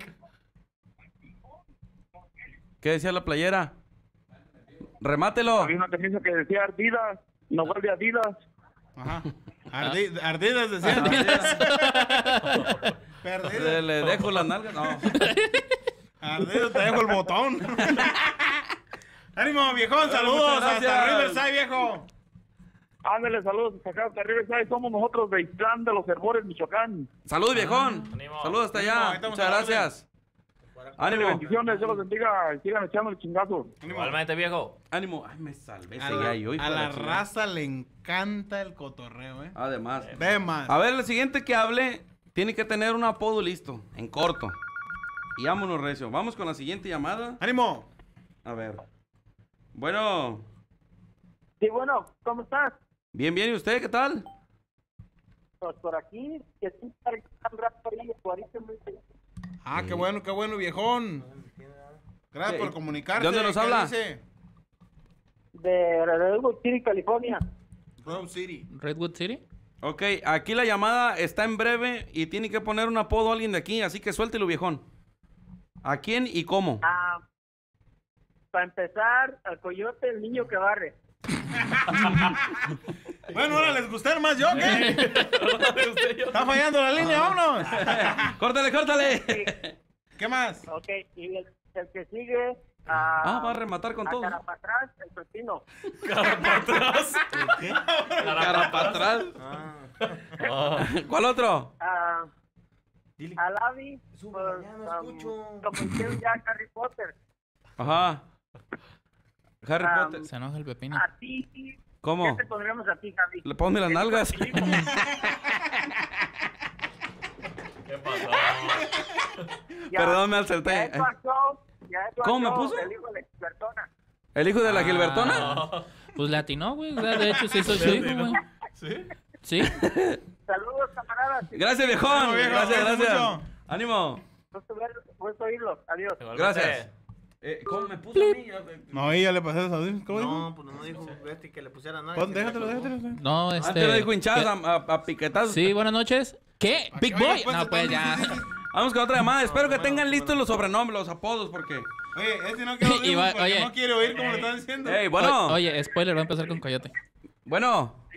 ¿Qué decía la playera? Remátelo. había una camisa que decía Adidas, Noval de Adidas. Ajá. Ardi- ardidas decía. Le, Perdidas. le dejo las nalgas. No. Ardidas, te dejo el botón. Ánimo, viejón, saludos. muchas Hasta gracias. Riverside, viejo. Ándale, saludos hasta acá, hasta Riverside. Somos nosotros de Islán de los Herbores, Michoacán. Salud, viejón. Ánimo. Saludos hasta Ánimo, ahí allá. estamos Muchas a la orden. gracias. Ánimo. Bendiciones, Dios los bendiga y sigan echando el chingazo. Igualmente, viejo. Ánimo. Ay, me salvé. A Ese la, gallo, hijo a de la chingada. raza le encanta el cotorreo, ¿eh? Además. De más. A ver, el siguiente que hable tiene que tener un apodo listo, en corto. Y vámonos, recio. Vamos con la siguiente llamada. ¡Ánimo! A ver. Bueno, Sí, bueno, ¿cómo estás? bien, bien. ¿Y usted qué tal? Pues por aquí, que sí, para un rato ahí, ahorita muy bien. Ah, qué bueno, qué bueno, viejón. Gracias ¿Qué? por comunicarte. ¿De dónde nos ¿Qué habla? dice? De Redwood City, California. Rose City. Redwood City. Ok, aquí la llamada está en breve y tiene que poner un apodo a alguien de aquí, así que suéltelo, viejón. ¿A quién y cómo? Ah, para empezar, al coyote, el niño que barre. Bueno, ahora les gustar más yo, ¿qué? Está fallando la línea, vámonos. ¡Córtale, córtale! ¿Qué más? Ok, y el, el que sigue, ah, Ah, va a rematar con a todo. cara para atrás, el pepino. Cara para atrás. Cara para atrás. ¿Cuál otro? Ah, al Abby, pues, um, como hicieron ya Harry Potter. Ajá. Harry Ah, Potter. Se enoja el pepino. A ti, ¿qué ¿Cómo? te pondríamos a ti, Javi? Le pone las nalgas. ¿Qué pasó? Ya- Perdón, me Ya acerté. pasó, ya ¿Cómo me pasó puso? El hijo de la expertona. ¿El hijo de la Ah. Gilbertona? Pues le atinó, güey. O sea, de hecho, sí soy su hijo, güey. ¿Sí? Sí. Saludos, camaradas. Gracias, viejón. Bueno, viejo, Gracias, cuídate gracias. mucho. Ánimo. Gusto ver- gusto oírlos. Adiós. Igualmente. Gracias. Eh, ¿Cómo me puso a mí? No, ahí ya le pasé los audífonos. ¿Cómo dijo? No, pues no dijo Betty que le pusiera nada. Pon- déjatelo, déjatelo. No, este... Antes lo dijo hinchadas ¿qué? a, a, a piquetazos. Sí, buenas noches. ¿Qué? ¿Big Oye, Boy? pues, No, pues ya. Vamos con otra llamada. Espero que tengan listos los sobrenombres, los apodos, porque... Oye, este no quiere oír Y va- porque oye. no quiere oír como lo están diciendo. Ey, bueno. O- Oye, spoiler, va a empezar con Coyote. Bueno.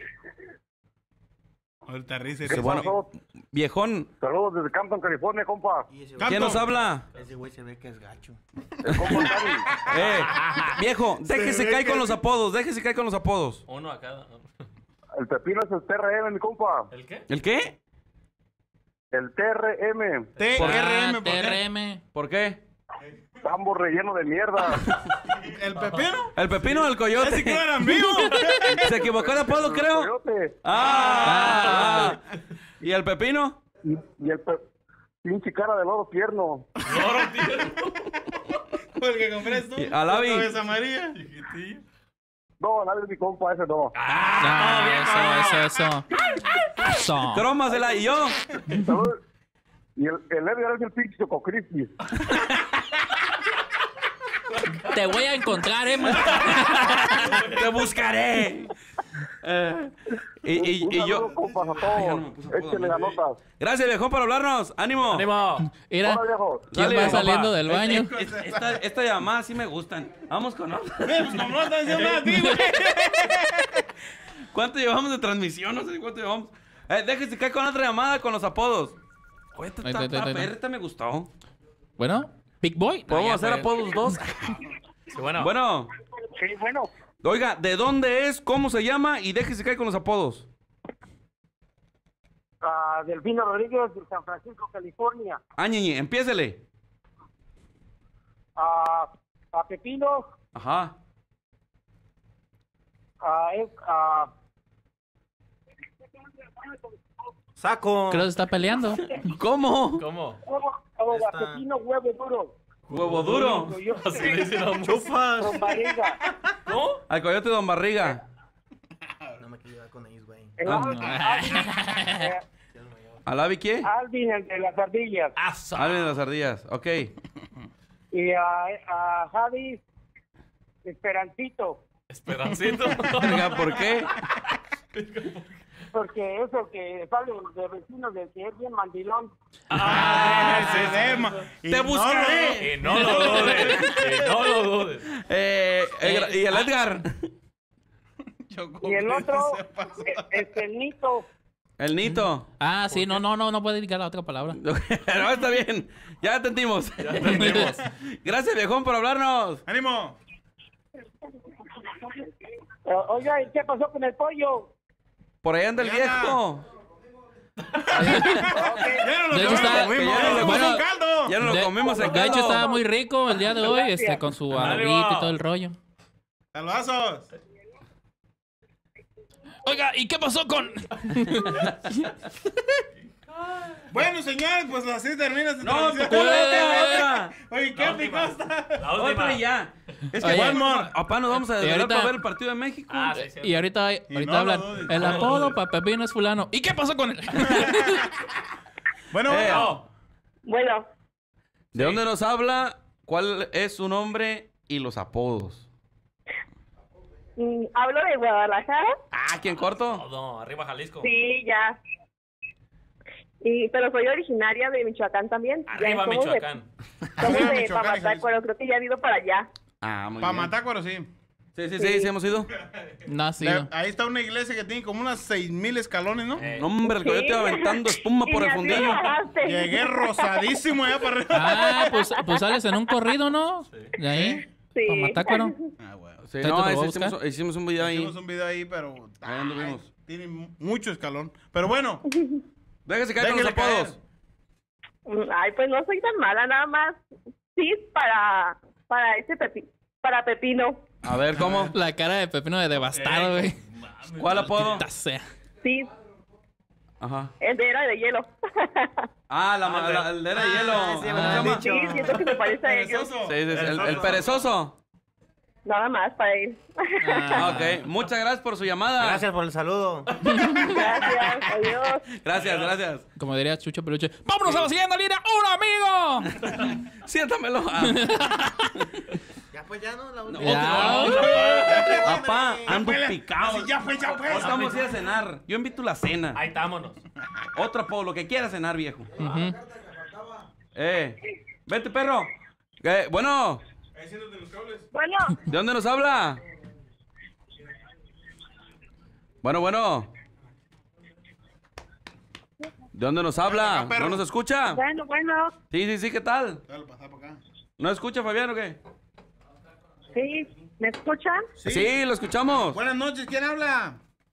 Ahorita risa. ¿Qué bueno. pasó? Viejón, Saludos desde Campton, California, compa. ¿quién nos habla? Ese güey se ve que es gacho. El compa Dani. Eh, viejo, déjese caer con los apodos, déjese caer con los apodos. Uno a cada. El pepino es el T R M, mi compa. ¿El qué? ¿El qué? El T R M. T R M, Ah, ¿por qué? T R M. ¿Por qué? Tambo relleno de mierda. ¿El pepino? El pepino del coyote. Ese que no era mío. Se equivocó el apodo, creo. Coyote. Ah, ah. ¿Y el pepino? Y, y el pe- pinche cara de loro tierno. Porque compré tú. Y Alavi. Cabeza María. No, nadie es mi compa, ese no. Ah, eso, eso, eso. Eso. Crómasela y yo. Salud. Y el, el Edgar es el pinche Choco Crispy. Te voy a encontrar, eh, man. Te buscaré. Eh, y, y, Un y yo. saludo, compas, a Ay, ya no todos. me puse apodo, Échenle ganotas. Gracias, viejón, por hablarnos. ¡Ánimo! ¡Ánimo! Mira, Hola, viejo. ¿quién Dale, va papá. saliendo del baño? Es- es- Esta, esta llamada sí me gustan. Vamos con otra. Pues como no están diciendo nada a ti, güey. ¿Cuánto llevamos de transmisión? No sé ni cuánto llevamos. Eh, déjese caer con otra llamada con los apodos. Oye, esta, Ahí está, ahí está, esta ahí está. perrita me gustó. Bueno, Big Boy. ¿Podemos No, ya hacer fue. apodos dos? Sí, bueno. Bueno, Sí, bueno. oiga, ¿de dónde es? ¿Cómo se llama? Y déjese caer con los apodos. Ah, Delfino Rodríguez de San Francisco, California. Ah, ñeñe, empiécele. Ah, a Pepino, Ajá. ah, es, ah, Saco. Creo que se está peleando. ¿Cómo? ¿Cómo? huevo- oh, a Está- Pepino huevo duro. Huevo duro. Coyote, Así le dicen a muchos. Chupas. con barriga. ¿Cómo? Al coyote Don Barriga. No me quiero llevar con ellos, güey. El Ah. Alvin, Alvin, eh, ¿Al Avi qué? Alvin, el de las ardillas. Alvin de las ardillas. Ok. Y a, a Javi, Esperancito. Esperancito. Oiga, ¿por qué? Porque es el que sale de vecinos del que es bien mandilón. Ah, ese tema. Y ¡Te no buscaré! Y no lo dudes. Y no lo dudes. Eh, eh, ¿Y el Edgar? Y el otro, eh, este, el Nito. El Nito. Ah, sí, no, no, no, no puede dedicar la otra palabra. No, está bien. Ya entendimos. Ya entendimos. Gracias, viejón, por hablarnos. ¡Ánimo! Eh, Oiga, ¿y qué pasó con el pollo? Por ahí anda el Ya. viejo. Ya no lo De hecho, comimos, está- que ya que no ya lo bueno, comimos caldo. Ya no lo De- comimos en De hecho, caldo. estaba muy rico el día de hoy, Gracias. este, con su Ánimo. arrobito y todo el rollo. Saludazos. Oiga, ¿y qué pasó con...? Bueno, señores, pues así termina esta No, transmisión. pues, otra, otra. Oye, ¿qué pico está? La Otra última. y ya. Es que Oye. one more. Papá, nos vamos a Y desvelar ahorita- para ver el partido de México. Ah, sí, sí. Y ahorita, Y ahorita no lo hablan, dudes, el no lo apodo dudes. para Pepino es fulano. ¿Y qué pasó con él? Bueno, Eh, bueno. Bueno, ¿De dónde nos habla? ¿Cuál es su nombre y los apodos? mm, hablo de Guadalajara. Ah, ¿quién corto? Todo, arriba Jalisco. Sí, ya. Y, pero soy originaria de Michoacán también. Ya Arriba somos Michoacán. De, somos Arriba de Michoacán, Pamatácuaro, creo que ya he ido para allá. Ah, muy Para bien. Matácuaro, sí. Sí, sí, sí, sí hemos ido. Nacido. Le- Ahí está una iglesia que tiene como unas seis mil escalones, ¿no? Eh, No, hombre, el coyote Sí. aventando espuma Y por el me fundillo. bajaste. Llegué rosadísimo allá para arriba. Ah, pues, pues sales en un corrido, ¿no? De ahí. Sí. Pa' Matácuaro. Ah, bueno. Sí, ¿Ahorita no, te lo voy a ese buscar? hicimos, hicimos un video ahí. Hicimos un video ahí, pero Ahí anduvimos. ay, tiene mu- mucho escalón. Pero bueno, Déjese caer con los déjele caer. apodos. Mm, Ay, pues no soy tan mala, nada más. Sí, para, para ese Pepi, para Pepino. A ver, ¿cómo? La cara de Pepino de devastado, güey. ¿Cuál apodo? Maldita sea. Sí, Ajá. el de era de hielo. Ah, la, ma- la, el de la hielo. sí, me ¿Cómo lo se han llama? dicho. Sí, siento que se parece a ellos. Perezoso. Sí, sí, sí, el, el perezoso. Nada más para él. Ah, ok. Muchas gracias por su llamada. Gracias por el saludo. Gracias, adiós. Gracias, gracias. Como diría Chucho Peluche. ¡Vámonos a la siguiente línea! ¡Un amigo! Siéntamelo. Ah, Ya pues ya no, la última. Ya. papá, ando Pele- picado. Así, ya fue, ya fue. Ahorita vamos a ir a cenar. Yo invito la cena. Ahí estámonos. Otro apodo, lo que quiera cenar, viejo. Ujú. Eh, vete, perro. Eh, bueno, Bueno, ¿de dónde nos habla? Bueno, bueno. ¿De dónde nos habla? acá, perro. ¿No nos escucha? Bueno, bueno, Sí, sí, sí, ¿qué tal? Dale, pasá para acá. ¿No escucha, Fabián, o qué? sí, ¿me escuchan? Sí, lo escuchamos. Buenas noches, ¿quién habla?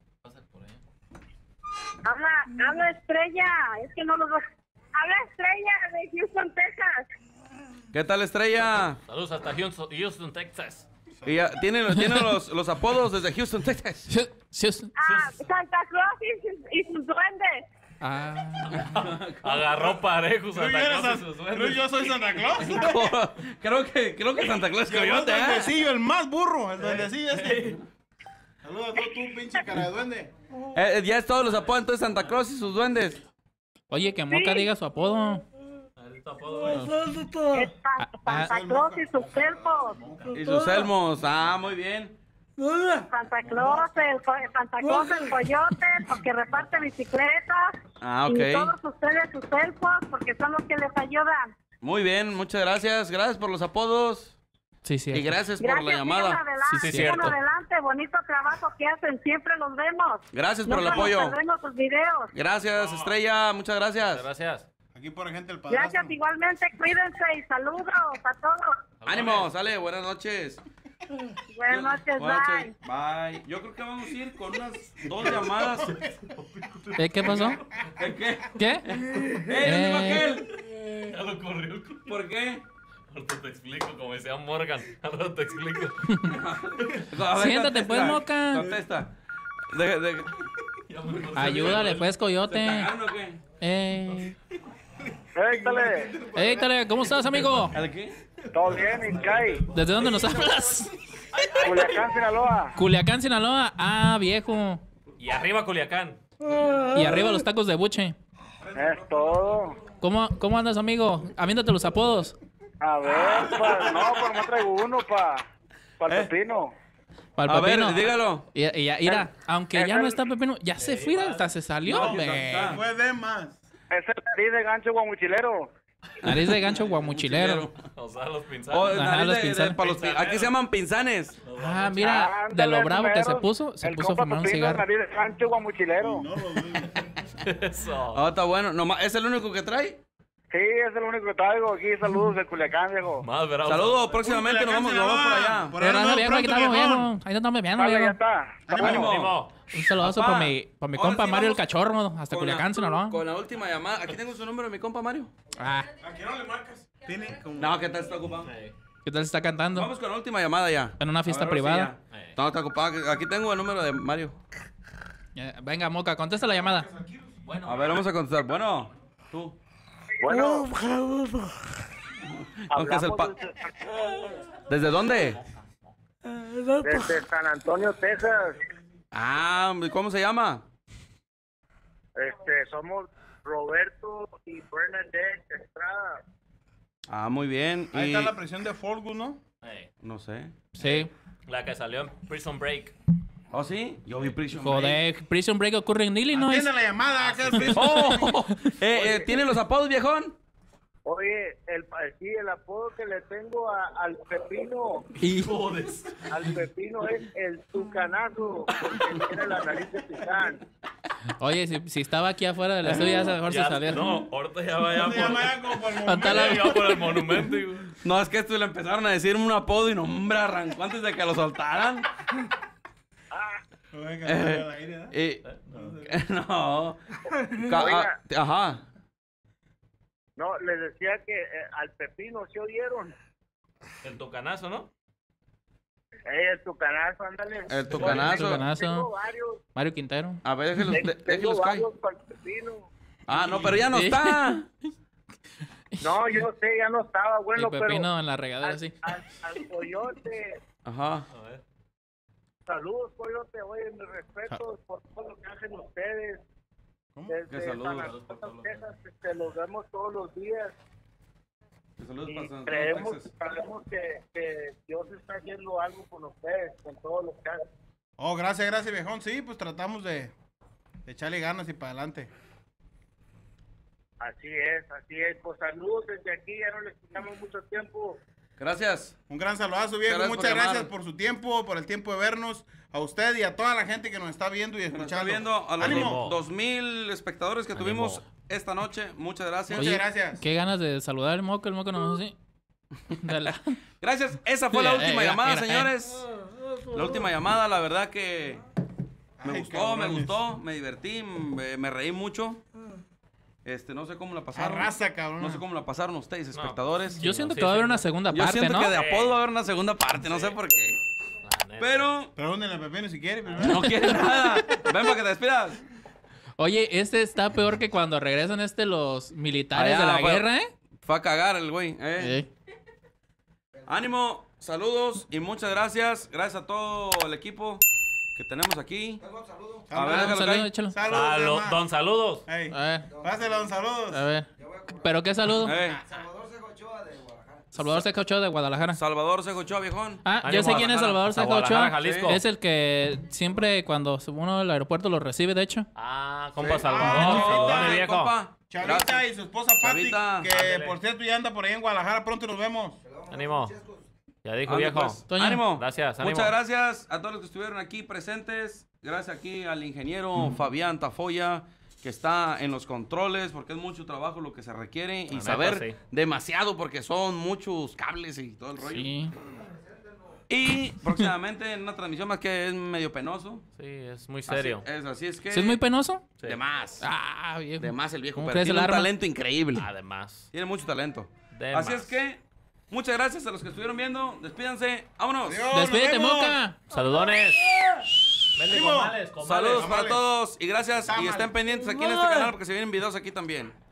Habla, habla Estrella, es que no los veo. Habla Estrella de Houston, Texas. ¿Qué tal, Estrella? Saludos hasta Houston, Houston, Texas. Y ya, ¿Tiene, tiene los, los apodos desde Houston, Texas? Sí, sí, sí. Ah, Santa Claus y sus, y sus duendes. Ah. Agarró parejo Creo Santa yo, era Claus y San- sus creo duendes. yo soy Santa Claus. creo, que, creo que Santa Claus es Llegó el coyote, ¿eh? duendecillo, el más burro, el duendecillo este. Saludos a tú, tú, pinche cara de duende. Eh, ya es todos los apodos, entonces Santa Claus y sus duendes. Oye, que Moca diga su apodo. Es San- Santa Claus y sus elfos. Y sus elmos. Ah, muy bien. Santa Claus, el, co- Santa Claus, el coyote, porque reparte bicicletas. Ah, ok. Y todos ustedes, sus elfos, porque son los que les ayudan. Muy bien, muchas gracias. Gracias por los apodos. Sí, sí. Y gracias por Gracias, la sigan llamada. adelante, Sí, sí, sigan cierto. adelante, bonito trabajo que hacen, siempre los vemos. Gracias por el Nunca nos apoyo. perdemos sus videos. Gracias, Estrella. Muchas gracias. Gracias. Aquí por gente el padrastro. Gracias igualmente, cuídense y saludos a todos. Ánimo, sale. Buenas noches. Buenas noches, Buenas bye. noches. Bye. Yo creo que vamos a ir con unas dos llamadas. ¿Eh, ¿Qué pasó? ¿Qué? ¿Qué? ¿Qué? ¡Eh, ¿dónde va Eh. aquel? Ya lo corrió. ¿Por qué? Ahorita te explico, como decía Morgan. Ahora te explico. A ver, Siéntate, pues, contesta, Moca. Contesta. De, de, Ayúdale, pues, coyote. ¿Cagaron o qué? Eh. Éctale, Ey, Tale, ¿cómo estás, amigo? ¿El qué? todo bien, Incay. ¿Desde dónde nos hablas? Culiacán, Sinaloa. Culiacán, Sinaloa. Ah, viejo. Y arriba Culiacán. Y arriba los tacos de buche. Es todo. ¿Cómo, cómo andas, amigo? Aviéntate los apodos. A ver, pa, no, pues no traigo uno, pa. Pa el pepino. Para A el ver, pepino. dígalo. Y, y ya, mira, aunque es ya no el- está Pepino, ya se fue, hasta se salió, No, hombre. ya está. Fue de más. Es el nariz de gancho guamuchilero. Nariz de gancho guamuchilero. O sea, los pinzados. Oh, Ajá, nariz los de- de- pinzanes. para los pin- aquí se llaman pinzanes. Ah, mira, de Ándale, lo bravo que se meros. puso, se El puso a compa fumar un Pepino, cigarro. nariz de gancho guamuchilero. No lo dudo. Eso. Ah, está bueno. Nomás, ¿es el único que trae? Sí, es el único que traigo aquí. Saludos de Culiacán, viejo. Más bravo. Saludos, próximamente nos vamos, nos vamos por allá. Por ahí Pero nos anda vemos viejo, aquí pronto, estamos viejón. viejos. Ahí no estamos viendo, Vale, ya viejo. está. Está Ánimo. bueno. Ánimo. Un saludazo Papá, para mi, para mi ahora compa sí Mario el vamos Cachorro, hasta Con Culiacán, la- Sinaloa. Con la última llamada. Aquí tengo su número de mi compa Mario. Ah, ¿A qué no le marcas? Tiene como... No, ¿qué tal está ocupado? ¿qué tal se está cantando? Vamos con la última llamada ya. En una fiesta A ver, privada. ahora sí ya. No, está ocupado. Aquí tengo el número de Mario. Ya, venga, Moca, contesta la llamada. A ver, vamos a contestar. Bueno, tú. Bueno, Aunque es el pa- ¿Desde dónde? desde San Antonio, Texas. Ah, ¿cómo se llama? Este, somos Roberto y Bernadette Estrada. Ah, muy bien. Ahí Y... está la presión de Folgus, ¿no? Ey, No sé. Sí. la que salió en Prison Break. ¿Oh, sí? Yo vi Prison Break. Joder, Prison Break ocurre en Illinois. Atiende la llamada. acá el prison. ¡Oh! eh, eh, ¿Tiene los apodos, viejón? Oye, el, sí, el apodo que le tengo a- al Pepino, al Pepino es el tucanazo, porque tiene la nariz de picán. Oye, si, si estaba aquí afuera del estudio, ya a lo mejor se Ya- sabía. No, ahorita ya vaya Se llama por, ya como por el Hasta la- momento. ya por el monumento. güey. No, es que esto le empezaron a decir un apodo y no, hombre, arrancó antes de que lo soltaran. Lo voy a cantar al aire, ¿verdad? Eh, no. Ca- Oiga. ah, Ajá. No, les decía que eh, al Pepino, ¿se oyeron? El tocanazo, ¿no? Eh, el tucanazo, ándale. El tucanazo. Tucanazo. Tengo varios, Mario Quintero. A ver, déjelos, tengo de- déjelos caer. varios para el Pepino. Ah, no, pero ya no Sí. está. No, yo sé, ya no estaba bueno, Y Pepino pero en la regadera, al, sí. al, al Coyote, Ajá. A ver. saludos Coyote, oye, mis respetos por todo lo que hacen ustedes. ¿Cómo? Desde Que saludos. San Antonio, Texas, este, los vemos todos los días Saludos y para San Antonio, creemos, Texas. sabemos que, que Dios está haciendo algo con ustedes, con todo lo que hacen. Oh, gracias, gracias, viejón. Sí, pues tratamos de, de echarle ganas y para adelante. Así es, así es. Pues saludos desde aquí, ya no les quitamos mucho tiempo. Gracias. Un gran saludazo, viejo. Gracias por Muchas llamar. gracias por su tiempo, por el tiempo de vernos. A usted y a toda la gente que nos está viendo y Nos está escuchando. viendo a los ¡Ánimo! dos mil espectadores que tuvimos esta noche. Muchas gracias. Muchas gracias. Qué ganas de saludar el moco, el moco nomás así. De la- Gracias. Esa fue la Eh, última eh, llamada, mira, eh. señores. La última llamada, la verdad que me Ay, gustó, me cabrones. gustó, me divertí, me, me reí mucho. Este, no sé cómo la pasaron. Arrasa, cabrón. No sé cómo la pasaron ustedes, espectadores. Yo siento que va a haber una segunda Yo parte, siento ¿no? que de apodo va a haber una segunda parte, no sé por qué. Pero Pregúntenle a Pepino si quiere. primero. no quiere nada. Ven para que te despidas. Oye, este está peor que cuando regresan este los militares Allá, de la fue- guerra, ¿eh? Fue a cagar el güey. eh. Eh. Ánimo, saludos y muchas gracias. Gracias a todo el equipo que tenemos aquí. A ver, Ah, un déjalo saludo, caer. échalo. Saludos. Salu- hermano. don Saludos. Ey, A ver, pásale, don Saludos. a ver. ¿Pero qué saludo? Eh, Salvador Seca Ochoa de Guadalajara. Salvador Sejochoa, viejón. Ah, Ánimo, yo sé quién es Guadalajara. Salvador Seca Guadalajara, Ochoa. Jalisco. Es el que siempre cuando uno del aeropuerto lo recibe, de hecho. Ah, compa Sí. Salvador. Ah, Saludame, Chavita, viejo. Compa. Chavita Gracias. y su esposa Pati, Chavita. que Ándele. por cierto ya anda por ahí en Guadalajara. Pronto nos vemos. Ánimo. Ya dijo, Ande, viejo. pues. Toño. Ánimo. Gracias, ánimo. Muchas gracias a todos los que estuvieron aquí presentes. Gracias aquí al ingeniero Fabián Tafoya, que está en los controles, porque es mucho trabajo lo que se requiere y La neta, saber sí. demasiado, porque son muchos cables y todo el rollo. Sí. Y próximamente en una transmisión más que es medio penoso. Sí, es muy serio. Así es, así es que... ¿Sí es muy penoso? Sí. De más. Ah, viejo. De más el viejo, ¿Cómo pero crees tiene el un arma? talento increíble. Además. Tiene mucho talento. De Así más. es que, muchas gracias a los que estuvieron viendo. Despídanse. ¡Vámonos! Adiós. nos Despídete, vemos. Moca. Saludones. Vende Ánimo. comales, comales. Saludos para Tamales. todos y gracias. Y Tamales. estén pendientes aquí en este canal porque se vienen videos aquí también.